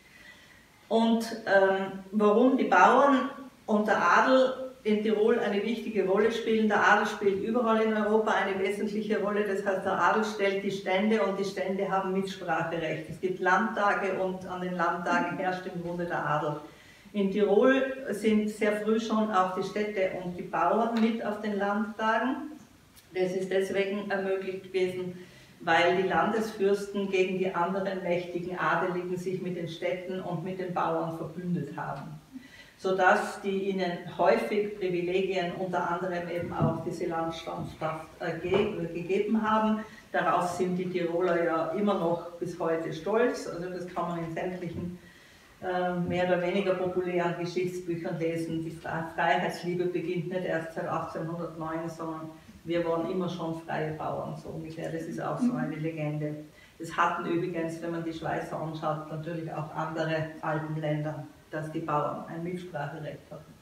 Und warum die Bauern und der Adel in Tirol eine wichtige Rolle spielen. Der Adel spielt überall in Europa eine wesentliche Rolle. Das heißt, der Adel stellt die Stände und die Stände haben Mitspracherecht. Es gibt Landtage und an den Landtagen herrscht im Grunde der Adel. In Tirol sind sehr früh schon auch die Städte und die Bauern mit auf den Landtagen. Das ist deswegen ermöglicht gewesen, weil die Landesfürsten gegen die anderen mächtigen Adeligen sich mit den Städten und mit den Bauern verbündet haben, sodass die ihnen häufig Privilegien, unter anderem eben auch diese Landstandschaft gegeben haben. Darauf sind die Tiroler ja immer noch bis heute stolz, also das kann man in sämtlichen mehr oder weniger populären Geschichtsbüchern lesen. Die Freiheitsliebe beginnt nicht erst seit 1809, sondern wir waren immer schon freie Bauern, so ungefähr. Das ist auch so eine Legende. Das hatten übrigens, wenn man die Schweizer anschaut, natürlich auch andere alten Länder dass die Bauern ein Mitspracherecht hatten.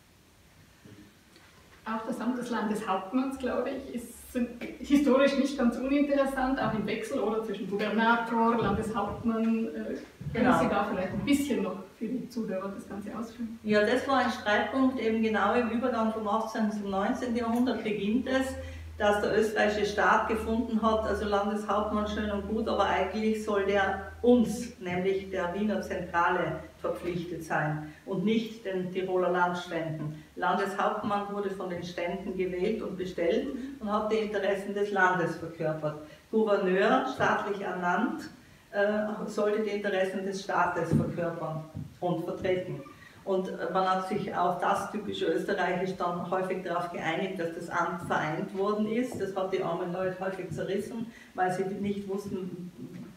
Auch das Amt des Landeshauptmanns, glaube ich, ist historisch nicht ganz uninteressant, auch im Wechsel oder zwischen Gubernator, Landeshauptmann. Können Sie da vielleicht ein bisschen noch für die Zuhörer das Ganze ausführen? Ja, das war ein Streitpunkt, eben genau im Übergang vom 18. zum 19. Jahrhundert beginnt es, dass der österreichische Staat gefunden hat, also Landeshauptmann schön und gut, aber eigentlich soll der uns, nämlich der Wiener Zentrale, verpflichtet sein und nicht den Tiroler Landständen. Landeshauptmann wurde von den Ständen gewählt und bestellt und hat die Interessen des Landes verkörpert. Gouverneur, staatlich ernannt, sollte die Interessen des Staates verkörpern und vertreten. Und man hat sich auch das typische Österreichisch dann häufig darauf geeinigt, dass das Amt vereint worden ist. Das hat die armen Leute häufig zerrissen, weil sie nicht wussten,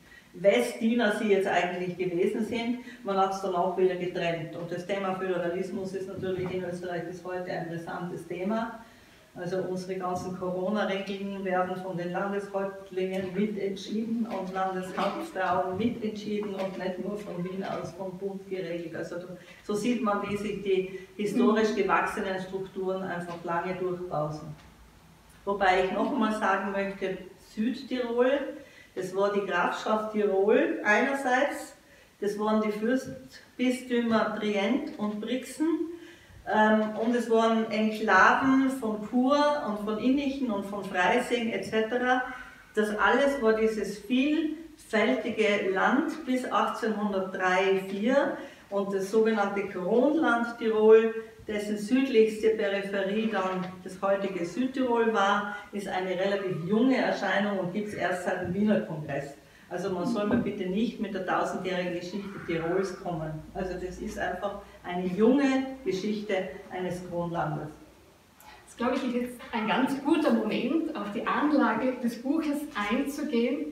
wes Diener sie jetzt eigentlich gewesen sind. Man hat es dann auch wieder getrennt. Und das Thema Föderalismus ist natürlich in Österreich bis heute ein brisantes Thema. Also unsere ganzen Corona-Regeln werden von den Landeshäuptlingen mitentschieden und Landeshauptfrauen mitentschieden und nicht nur von Wien aus vom Bund geregelt. Also so sieht man, wie sich die historisch gewachsenen Strukturen einfach lange durchbausen. Wobei ich noch einmal sagen möchte, Südtirol, das war die Grafschaft Tirol einerseits, das waren die Fürstbistümer Trient und Brixen, und es waren Enklaven von Chur und von Innichen und von Freising etc. Das alles war dieses vielfältige Land bis 1803/04 und das sogenannte Kronland Tirol, dessen südlichste Peripherie dann das heutige Südtirol war, ist eine relativ junge Erscheinung und gibt es erst seit dem Wiener Kongress. Also man soll mir bitte nicht mit der 1000-jährigen Geschichte Tirols kommen. Also das ist einfach eine junge Geschichte eines Kronlandes. Das glaube ich ist jetzt ein ganz guter Moment, auf die Anlage des Buches einzugehen.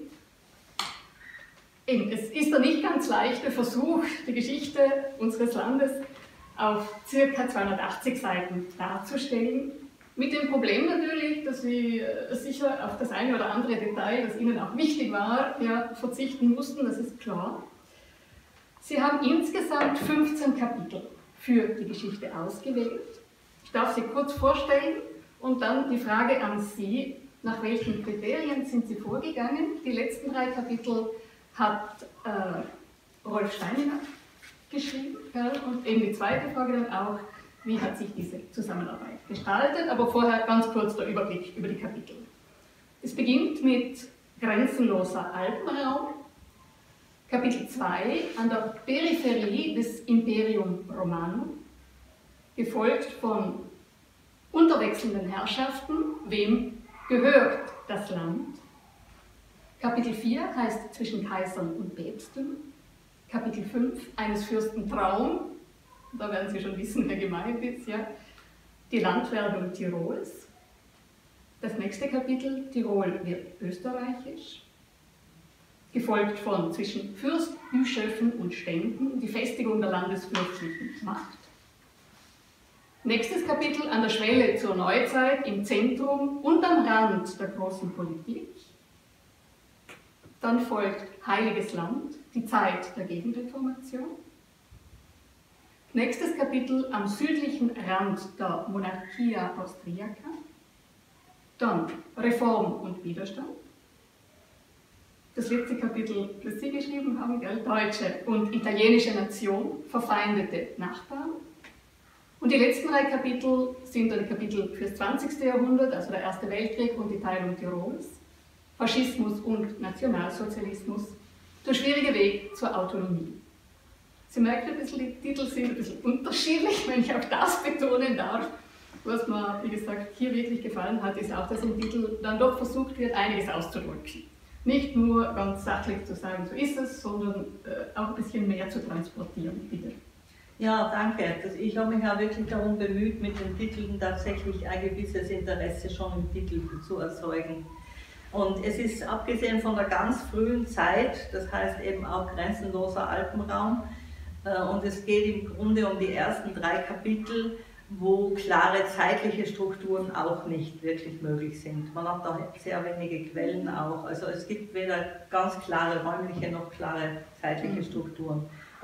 Eben, es ist der nicht ganz leichte Versuch, die Geschichte unseres Landes auf ca. 280 Seiten darzustellen. Mit dem Problem natürlich, dass Sie sicher auf das eine oder andere Detail, das Ihnen auch wichtig war, ja, verzichten mussten, das ist klar. Sie haben insgesamt 15 Kapitel für die Geschichte ausgewählt. Ich darf sie kurz vorstellen und dann die Frage an Sie, nach welchen Kriterien sind Sie vorgegangen? Die letzten 3 Kapitel hat Rolf Steininger geschrieben, und eben die zweite Frage dann auch, wie hat sich diese Zusammenarbeit gestaltet, aber vorher ganz kurz der Überblick über die Kapitel. Es beginnt mit grenzenloser Alpenraum, Kapitel 2 an der Peripherie des Imperium Romanum, gefolgt von unterwechselnden Herrschaften, wem gehört das Land. Kapitel 4 heißt zwischen Kaisern und Päpsten, Kapitel 5 eines Fürsten Traum, da werden Sie schon wissen, wer gemeint ist, ja. Die Landwerbung Tirols. Das nächste Kapitel, Tirol wird österreichisch. Gefolgt von zwischen Fürst, Bischöfen und Ständen, die Festigung der landesfürstlichen Macht. Nächstes Kapitel, an der Schwelle zur Neuzeit, im Zentrum und am Rand der großen Politik. Dann folgt Heiliges Land, die Zeit der Gegenreformation. Nächstes Kapitel am südlichen Rand der Monarchia Austriaca. Dann Reform und Widerstand. Das letzte Kapitel, das Sie geschrieben haben, gell? Deutsche und italienische Nation, verfeindete Nachbarn. Und die letzten 3 Kapitel sind dann die Kapitel fürs 20. Jahrhundert, also der Erste Weltkrieg und die Teilung Tirols, Faschismus und Nationalsozialismus, der schwierige Weg zur Autonomie. Sie merken ein bisschen, die Titel sind ein bisschen unterschiedlich, wenn ich auch das betonen darf. Was mir, wie gesagt, hier wirklich gefallen hat, ist auch, dass im Titel dann doch versucht wird, einiges auszudrücken. Nicht nur ganz sachlich zu sagen, so ist es, sondern auch ein bisschen mehr zu transportieren, bitte. Ja, danke. Ich habe mich auch wirklich darum bemüht, mit den Titeln tatsächlich ein gewisses Interesse schon im Titel zu erzeugen. Und es ist abgesehen von der ganz frühen Zeit, das heißt eben auch grenzenloser Alpenraum, und es geht im Grunde um die ersten 3 Kapitel, wo klare zeitliche Strukturen auch nicht wirklich möglich sind. Man hat da sehr wenige Quellen auch, also es gibt weder ganz klare räumliche noch klare zeitliche Strukturen.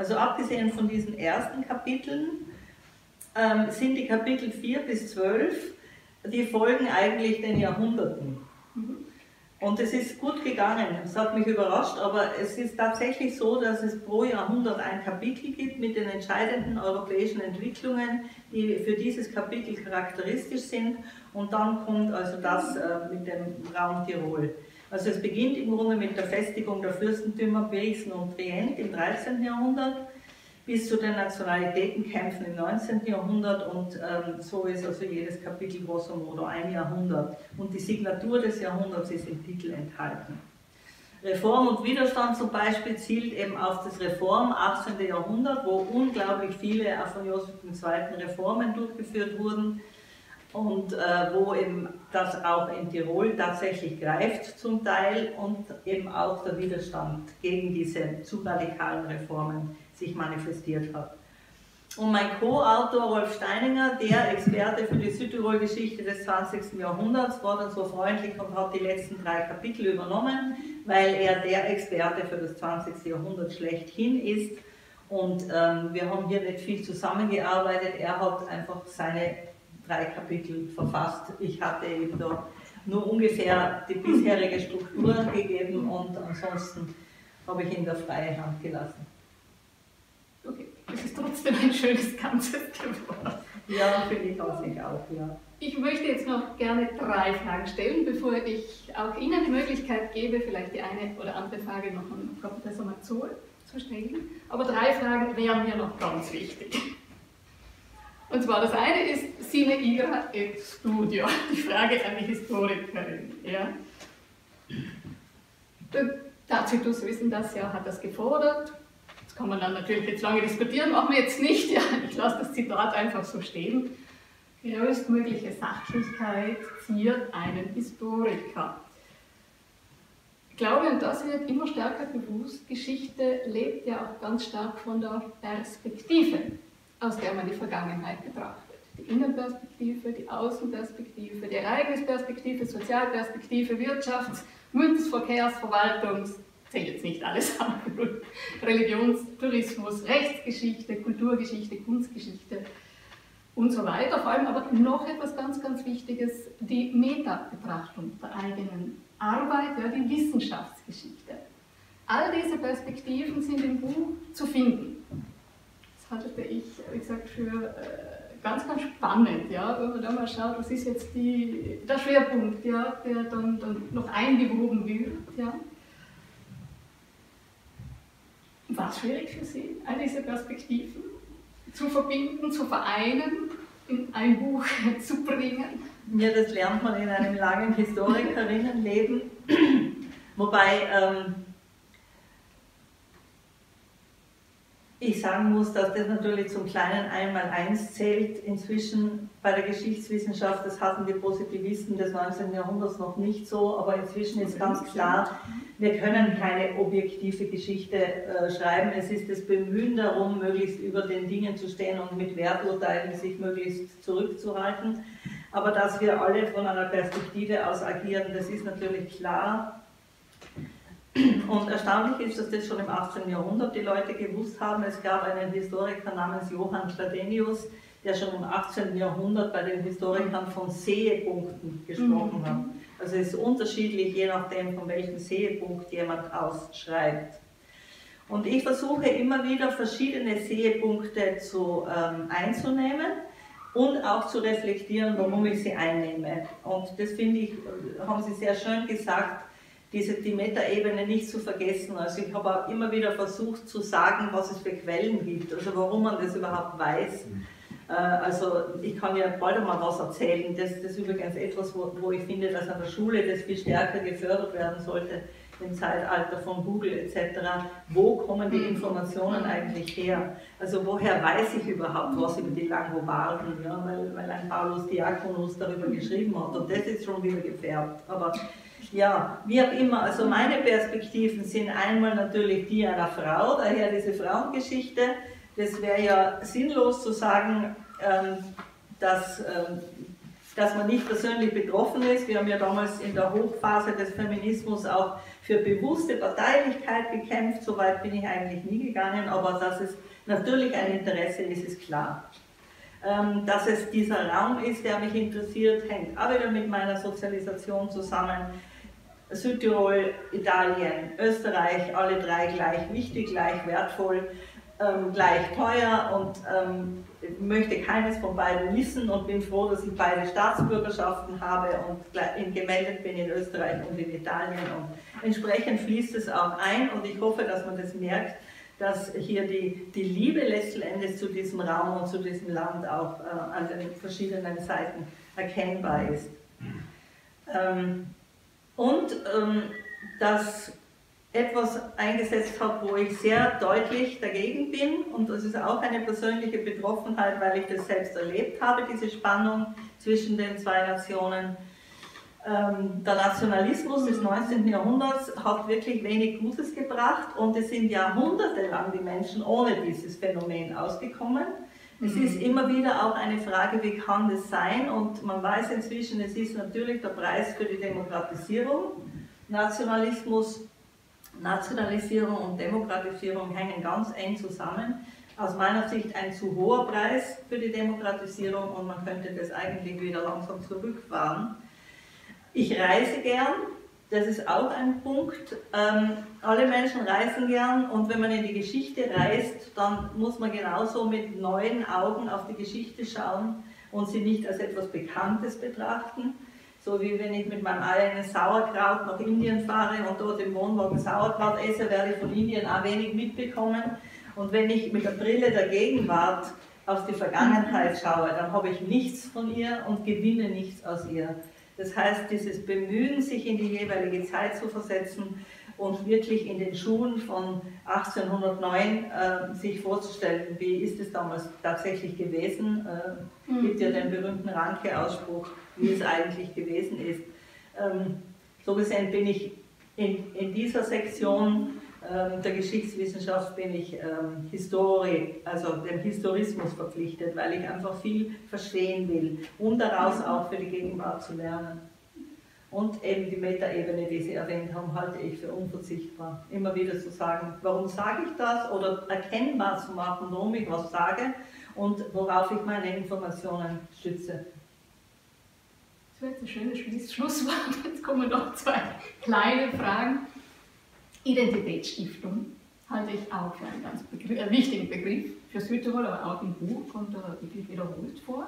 Also abgesehen von diesen ersten Kapiteln sind die Kapitel 4 bis 12, die folgen eigentlich den Jahrhunderten. Und es ist gut gegangen, es hat mich überrascht, aber es ist tatsächlich so, dass es pro Jahrhundert ein Kapitel gibt mit den entscheidenden europäischen Entwicklungen, die für dieses Kapitel charakteristisch sind, und dann kommt also das mit dem Raum Tirol. Also es beginnt im Grunde mit der Festigung der Fürstentümer Brixen und Trient im 13. Jahrhundert bis zu den Nationalitätenkämpfen im 19. Jahrhundert, und so ist also jedes Kapitel grosso modo ein Jahrhundert. Und die Signatur des Jahrhunderts ist im Titel enthalten. Reform und Widerstand zum Beispiel zielt eben auf das Reform 18. Jahrhundert, wo unglaublich viele von Joseph II. Reformen durchgeführt wurden und wo eben das auch in Tirol tatsächlich greift zum Teil, und eben auch der Widerstand gegen diese zu radikalen Reformen sich manifestiert hat. Und mein Co-Autor Rolf Steininger, der Experte für die Südtirol-Geschichte des 20. Jahrhunderts, war dann so freundlich und hat die letzten 3 Kapitel übernommen, weil er der Experte für das 20. Jahrhundert schlechthin ist. Und wir haben hier nicht viel zusammengearbeitet, er hat einfach seine 3 Kapitel verfasst. Ich hatte eben da nur ungefähr die bisherige Struktur gegeben, und ansonsten habe ich ihn da freie Hand gelassen. Okay, es ist trotzdem ein schönes Ganzes geworden. Ja, finde ich auch, ja. Ich möchte jetzt noch gerne 3 Fragen stellen, bevor ich auch Ihnen die Möglichkeit gebe, vielleicht die eine oder andere Frage noch an Professor Mazzohl zu stellen. Aber 3 Fragen wären mir noch ganz wichtig. Und zwar das eine ist Sine ira et studio, die Frage an die Historikerin. Ja? Tacitus, wissen das ja, hat das gefordert. Das kann man dann natürlich jetzt lange diskutieren, machen wir jetzt nicht. Ja? Ich lasse das Zitat einfach so stehen. Größtmögliche Sachlichkeit ziert einen Historiker. Ich glaube, und das wird immer stärker bewusst, Geschichte lebt ja auch ganz stark von der Perspektive, aus der man die Vergangenheit betrachtet. Die Innenperspektive, die Außenperspektive, die Ereignisperspektive, Sozialperspektive, Wirtschafts-, Münzverkehrs-, Verwaltungs-, zählt jetzt nicht alles an, Religions-, Tourismus-, Rechtsgeschichte, Kulturgeschichte, Kunstgeschichte und so weiter. Vor allem aber noch etwas ganz, ganz Wichtiges, die Metabetrachtung der eigenen Arbeit, ja, die Wissenschaftsgeschichte. All diese Perspektiven sind im Buch zu finden. Das halte ich, wie gesagt, für ganz, ganz spannend, ja, wenn man da mal schaut, was ist jetzt der Schwerpunkt, ja, der dann noch eingewoben wird. Ja. War es schwierig für Sie, all diese Perspektiven zu verbinden, zu vereinen, in ein Buch zu bringen? Ja, das lernt man in einem langen Historikerinnenleben, wobei ich sagen muss, dass das natürlich zum kleinen Einmaleins zählt. Inzwischen bei der Geschichtswissenschaft, das hatten die Positivisten des 19. Jahrhunderts noch nicht so, aber inzwischen ist ganz klar, wir können keine objektive Geschichte schreiben. Es ist das Bemühen darum, möglichst über den Dingen zu stehen und mit Werturteilen sich möglichst zurückzuhalten. Aber dass wir alle von einer Perspektive aus agieren, das ist natürlich klar. Und erstaunlich ist, dass das schon im 18. Jahrhundert die Leute gewusst haben. Es gab einen Historiker namens Johann Chladenius, der schon im 18. Jahrhundert bei den Historikern von Sehepunkten gesprochen hat. Also es ist unterschiedlich, je nachdem, von welchem Sehepunkt jemand ausschreibt. Und ich versuche immer wieder verschiedene Sehepunkte einzunehmen und auch zu reflektieren, warum ich sie einnehme. Und das finde ich, haben Sie sehr schön gesagt, die Metaebene nicht zu vergessen. Also ich habe auch immer wieder versucht zu sagen, was es für Quellen gibt, also warum man das überhaupt weiß. Also ich kann ja bald einmal was erzählen, das ist übrigens etwas, wo ich finde, dass an der Schule das viel stärker gefördert werden sollte, im Zeitalter von Google etc. Wo kommen die Informationen eigentlich her? Also woher weiß ich überhaupt was über die Langobarden, ja? Weil ein Paulus Diakonus darüber geschrieben hat, und das ist schon wieder gefärbt. Aber ja, wie auch immer, also meine Perspektiven sind einmal natürlich die einer Frau, daher diese Frauengeschichte. Das wäre ja sinnlos zu sagen, dass dass man nicht persönlich betroffen ist. Wir haben ja damals in der Hochphase des Feminismus auch für bewusste Parteilichkeit gekämpft, so weit bin ich eigentlich nie gegangen, aber dass es natürlich ein Interesse ist, ist klar. Dass es dieser Raum ist, der mich interessiert, hängt auch wieder mit meiner Sozialisation zusammen. Südtirol, Italien, Österreich, alle drei gleich wichtig, gleich wertvoll, gleich teuer und möchte keines von beiden missen und bin froh, dass ich beide Staatsbürgerschaften habe und gemeldet bin in Österreich und in Italien. Und entsprechend fließt es auch ein und ich hoffe, dass man das merkt, dass hier die Liebe letzten Endes zu diesem Raum und zu diesem Land auch an den verschiedenen Seiten erkennbar ist. Dass etwas eingesetzt hat, wo ich sehr deutlich dagegen bin, und das ist auch eine persönliche Betroffenheit, weil ich das selbst erlebt habe, diese Spannung zwischen den zwei Nationen. Der Nationalismus des 19. Jahrhunderts hat wirklich wenig Gutes gebracht und es sind jahrhundertelang die Menschen ohne dieses Phänomen ausgekommen. Es ist immer wieder auch eine Frage, wie kann das sein? Und man weiß inzwischen, es ist natürlich der Preis für die Demokratisierung. Nationalismus, Nationalisierung und Demokratisierung hängen ganz eng zusammen. Aus meiner Sicht ein zu hoher Preis für die Demokratisierung und man könnte das eigentlich wieder langsam zurückfahren. Ich reise gern, das ist auch ein Punkt. Alle Menschen reisen gern und wenn man in die Geschichte reist, dann muss man genauso mit neuen Augen auf die Geschichte schauen und sie nicht als etwas Bekanntes betrachten. So wie wenn ich mit meinem eigenen Sauerkraut nach Indien fahre und dort im Wohnwagen Sauerkraut esse, werde ich von Indien auch wenig mitbekommen. Und wenn ich mit der Brille der Gegenwart auf die Vergangenheit schaue, dann habe ich nichts von ihr und gewinne nichts aus ihr. Das heißt, dieses Bemühen, sich in die jeweilige Zeit zu versetzen und wirklich in den Schuhen von 1809 sich vorzustellen, wie ist es damals tatsächlich gewesen, gibt ja den berühmten Ranke-Ausspruch, wie es eigentlich gewesen ist. So gesehen bin ich in dieser Sektion der Geschichtswissenschaft bin ich Historie, also dem Historismus verpflichtet, weil ich einfach viel verstehen will, um daraus auch für die Gegenwart zu lernen. Und eben die Metaebene, die Sie erwähnt haben, halte ich für unverzichtbar. Immer wieder zu sagen, warum sage ich das oder erkennbar zu machen, warum ich was sage und worauf ich meine Informationen stütze. Das wäre jetzt ein schönes Schlusswort. Jetzt kommen noch zwei kleine Fragen. Identitätsstiftung halte ich auch für einen ganz wichtigen Begriff für Südtirol, aber auch im Buch kommt er wirklich wiederholt vor.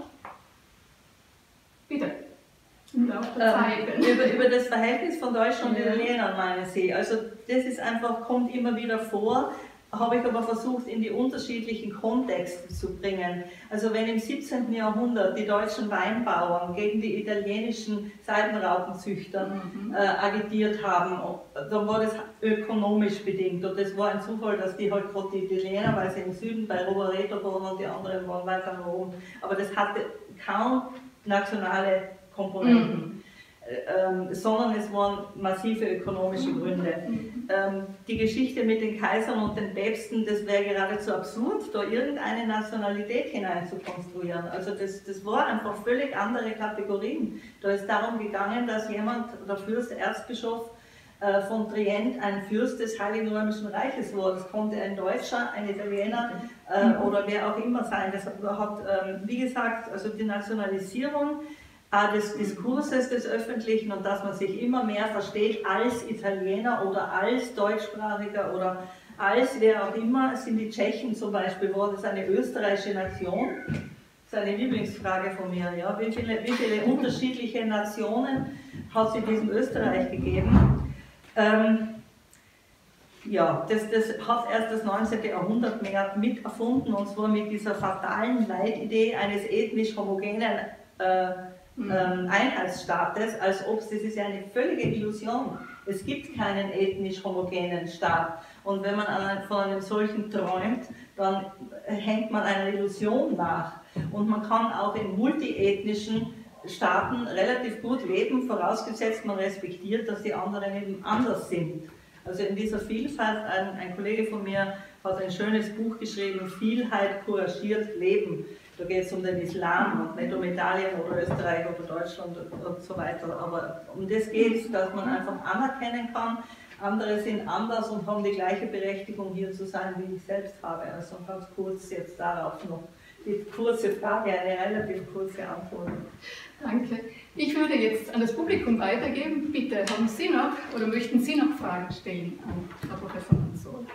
Bitte. Und auch der Zeit. Über das Verhältnis von Deutschen und Italienern meinen Sie. Also das ist einfach, kommt immer wieder vor, habe ich aber versucht in die unterschiedlichen Kontexte zu bringen. Also wenn im 17. Jahrhundert die deutschen Weinbauern gegen die italienischen Seidenraupenzüchter agitiert haben, dann war das ökonomisch bedingt und das war ein Zufall, dass die halt gerade die Italiener, weil sie im Süden bei Rovereto wohnen und die anderen waren weiter nach oben, aber das hatte kaum nationale Komponenten. Sondern es waren massive ökonomische Gründe. Die Geschichte mit den Kaisern und den Päpsten, das wäre geradezu absurd, da irgendeine Nationalität hinein zu konstruieren. Also das war einfach völlig andere Kategorien. Da ist darum gegangen, dass jemand, der Fürst, der Erzbischof von Trient, ein Fürst des Heiligen Römischen Reiches war. Das konnte ein Deutscher, ein Italiener oder wer auch immer sein. Das hat, wie gesagt, also die Nationalisierung des Diskurses des Öffentlichen und dass man sich immer mehr versteht als Italiener oder als Deutschsprachiger oder als wer auch immer, sind die Tschechen zum Beispiel, war das eine österreichische Nation? Das ist eine Lieblingsfrage von mir, ja? Wie viele unterschiedliche Nationen hat es in diesem Österreich gegeben? Ja, das hat erst das 19. Jahrhundert mehr miterfunden und zwar mit dieser fatalen Leitidee eines ethnisch homogenen Einheitsstaates, als ob das ist ja eine völlige Illusion. Es gibt keinen ethnisch homogenen Staat. Und wenn man von einem solchen träumt, dann hängt man einer Illusion nach. Und man kann auch in multiethnischen Staaten relativ gut leben, vorausgesetzt man respektiert, dass die anderen eben anders sind. Also in dieser Vielfalt, ein Kollege von mir hat ein schönes Buch geschrieben, Vielheit couragiert Leben. Da geht es um den Islam und nicht um Italien oder Österreich oder Deutschland und so weiter. Aber um das geht es, dass man einfach anerkennen kann, andere sind anders und haben die gleiche Berechtigung hier zu sein, wie ich selbst habe. Also ganz kurz jetzt darauf noch die kurze Frage, eine relativ kurze Antwort. Danke. Ich würde jetzt an das Publikum weitergeben. Bitte, haben Sie noch oder möchten Sie noch Fragen stellen an Frau Professor Manzola?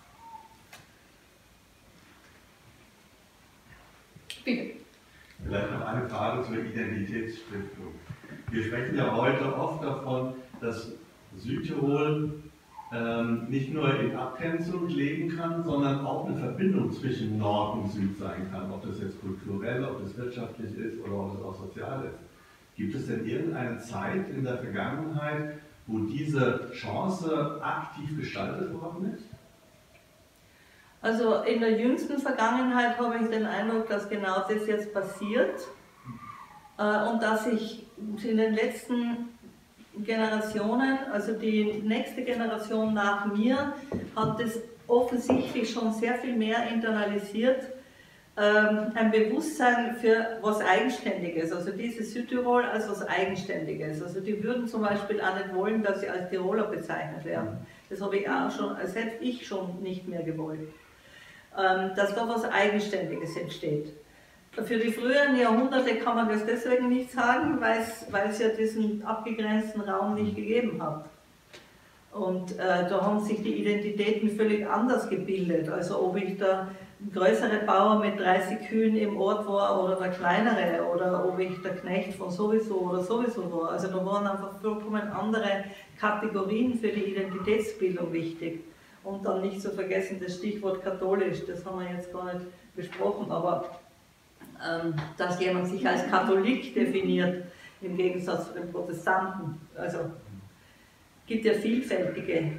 Bitte. Vielleicht noch eine Frage zur Identitätsstiftung. Wir sprechen ja heute oft davon, dass Südtirol nicht nur in Abgrenzung leben kann, sondern auch eine Verbindung zwischen Nord und Süd sein kann, ob das jetzt kulturell, ob das wirtschaftlich ist oder ob es auch sozial ist. Gibt es denn irgendeine Zeit in der Vergangenheit, wo diese Chance aktiv gestaltet worden ist? Also in der jüngsten Vergangenheit habe ich den Eindruck, dass genau das jetzt passiert und dass sich in den letzten Generationen, also die nächste Generation nach mir, hat das offensichtlich schon sehr viel mehr internalisiert, ein Bewusstsein für was Eigenständiges, also dieses Südtirol als was Eigenständiges. Also die würden zum Beispiel auch nicht wollen, dass sie als Tiroler bezeichnet werden. Das habe ich auch schon, als hätte ich schon nicht mehr gewollt. Dass da was Eigenständiges entsteht. Für die früheren Jahrhunderte kann man das deswegen nicht sagen, weil es ja diesen abgegrenzten Raum nicht gegeben hat. Und da haben sich die Identitäten völlig anders gebildet. Also ob ich der größere Bauer mit 30 Kühen im Ort war oder der kleinere, oder ob ich der Knecht von sowieso oder sowieso war. Also da waren einfach vollkommen andere Kategorien für die Identitätsbildung wichtig. Und dann nicht zu vergessen das Stichwort katholisch, das haben wir jetzt gar nicht besprochen, aber dass jemand sich als Katholik definiert, im Gegensatz zu den Protestanten. Also gibt ja vielfältige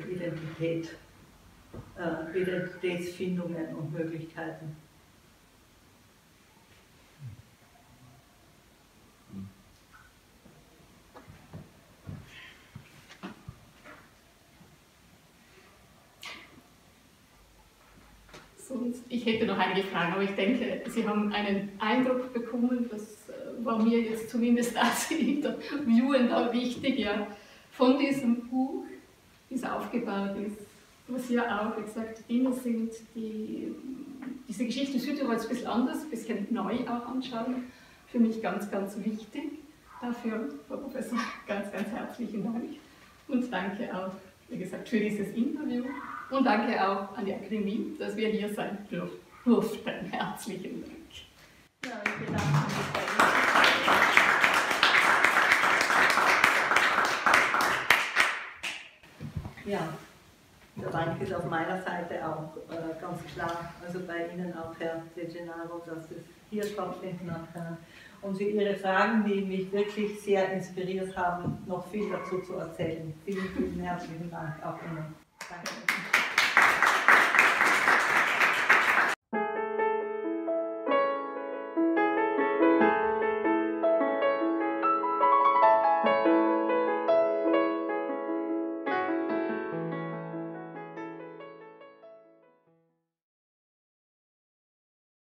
Identitätsfindungen und Möglichkeiten. Ich hätte noch einige Fragen, aber ich denke, Sie haben einen Eindruck bekommen, das war mir jetzt zumindest als Interviewender wichtig, ja, von diesem Buch, wie es aufgebaut ist, wo Sie ja auch, wie gesagt, drin sind, die diese Geschichte Südtirols ein bisschen anders, ein bisschen neu auch anschauen. Für mich ganz, ganz wichtig. Dafür, Frau Professor, ganz, ganz herzlichen Dank. Und danke auch, wie gesagt, für dieses Interview. Und danke auch an die Akademie, dass wir hier sein durften. Herzlichen Dank. Ja, ich bedanke mich. Ja, der Dank ist auf meiner Seite auch ganz klar, also bei Ihnen auch, Herr De Gennaro, dass das hier stattfinden kann. Und für Ihre Fragen, die mich wirklich sehr inspiriert haben, noch viel dazu zu erzählen. Vielen, vielen herzlichen Dank auch Ihnen. Danke.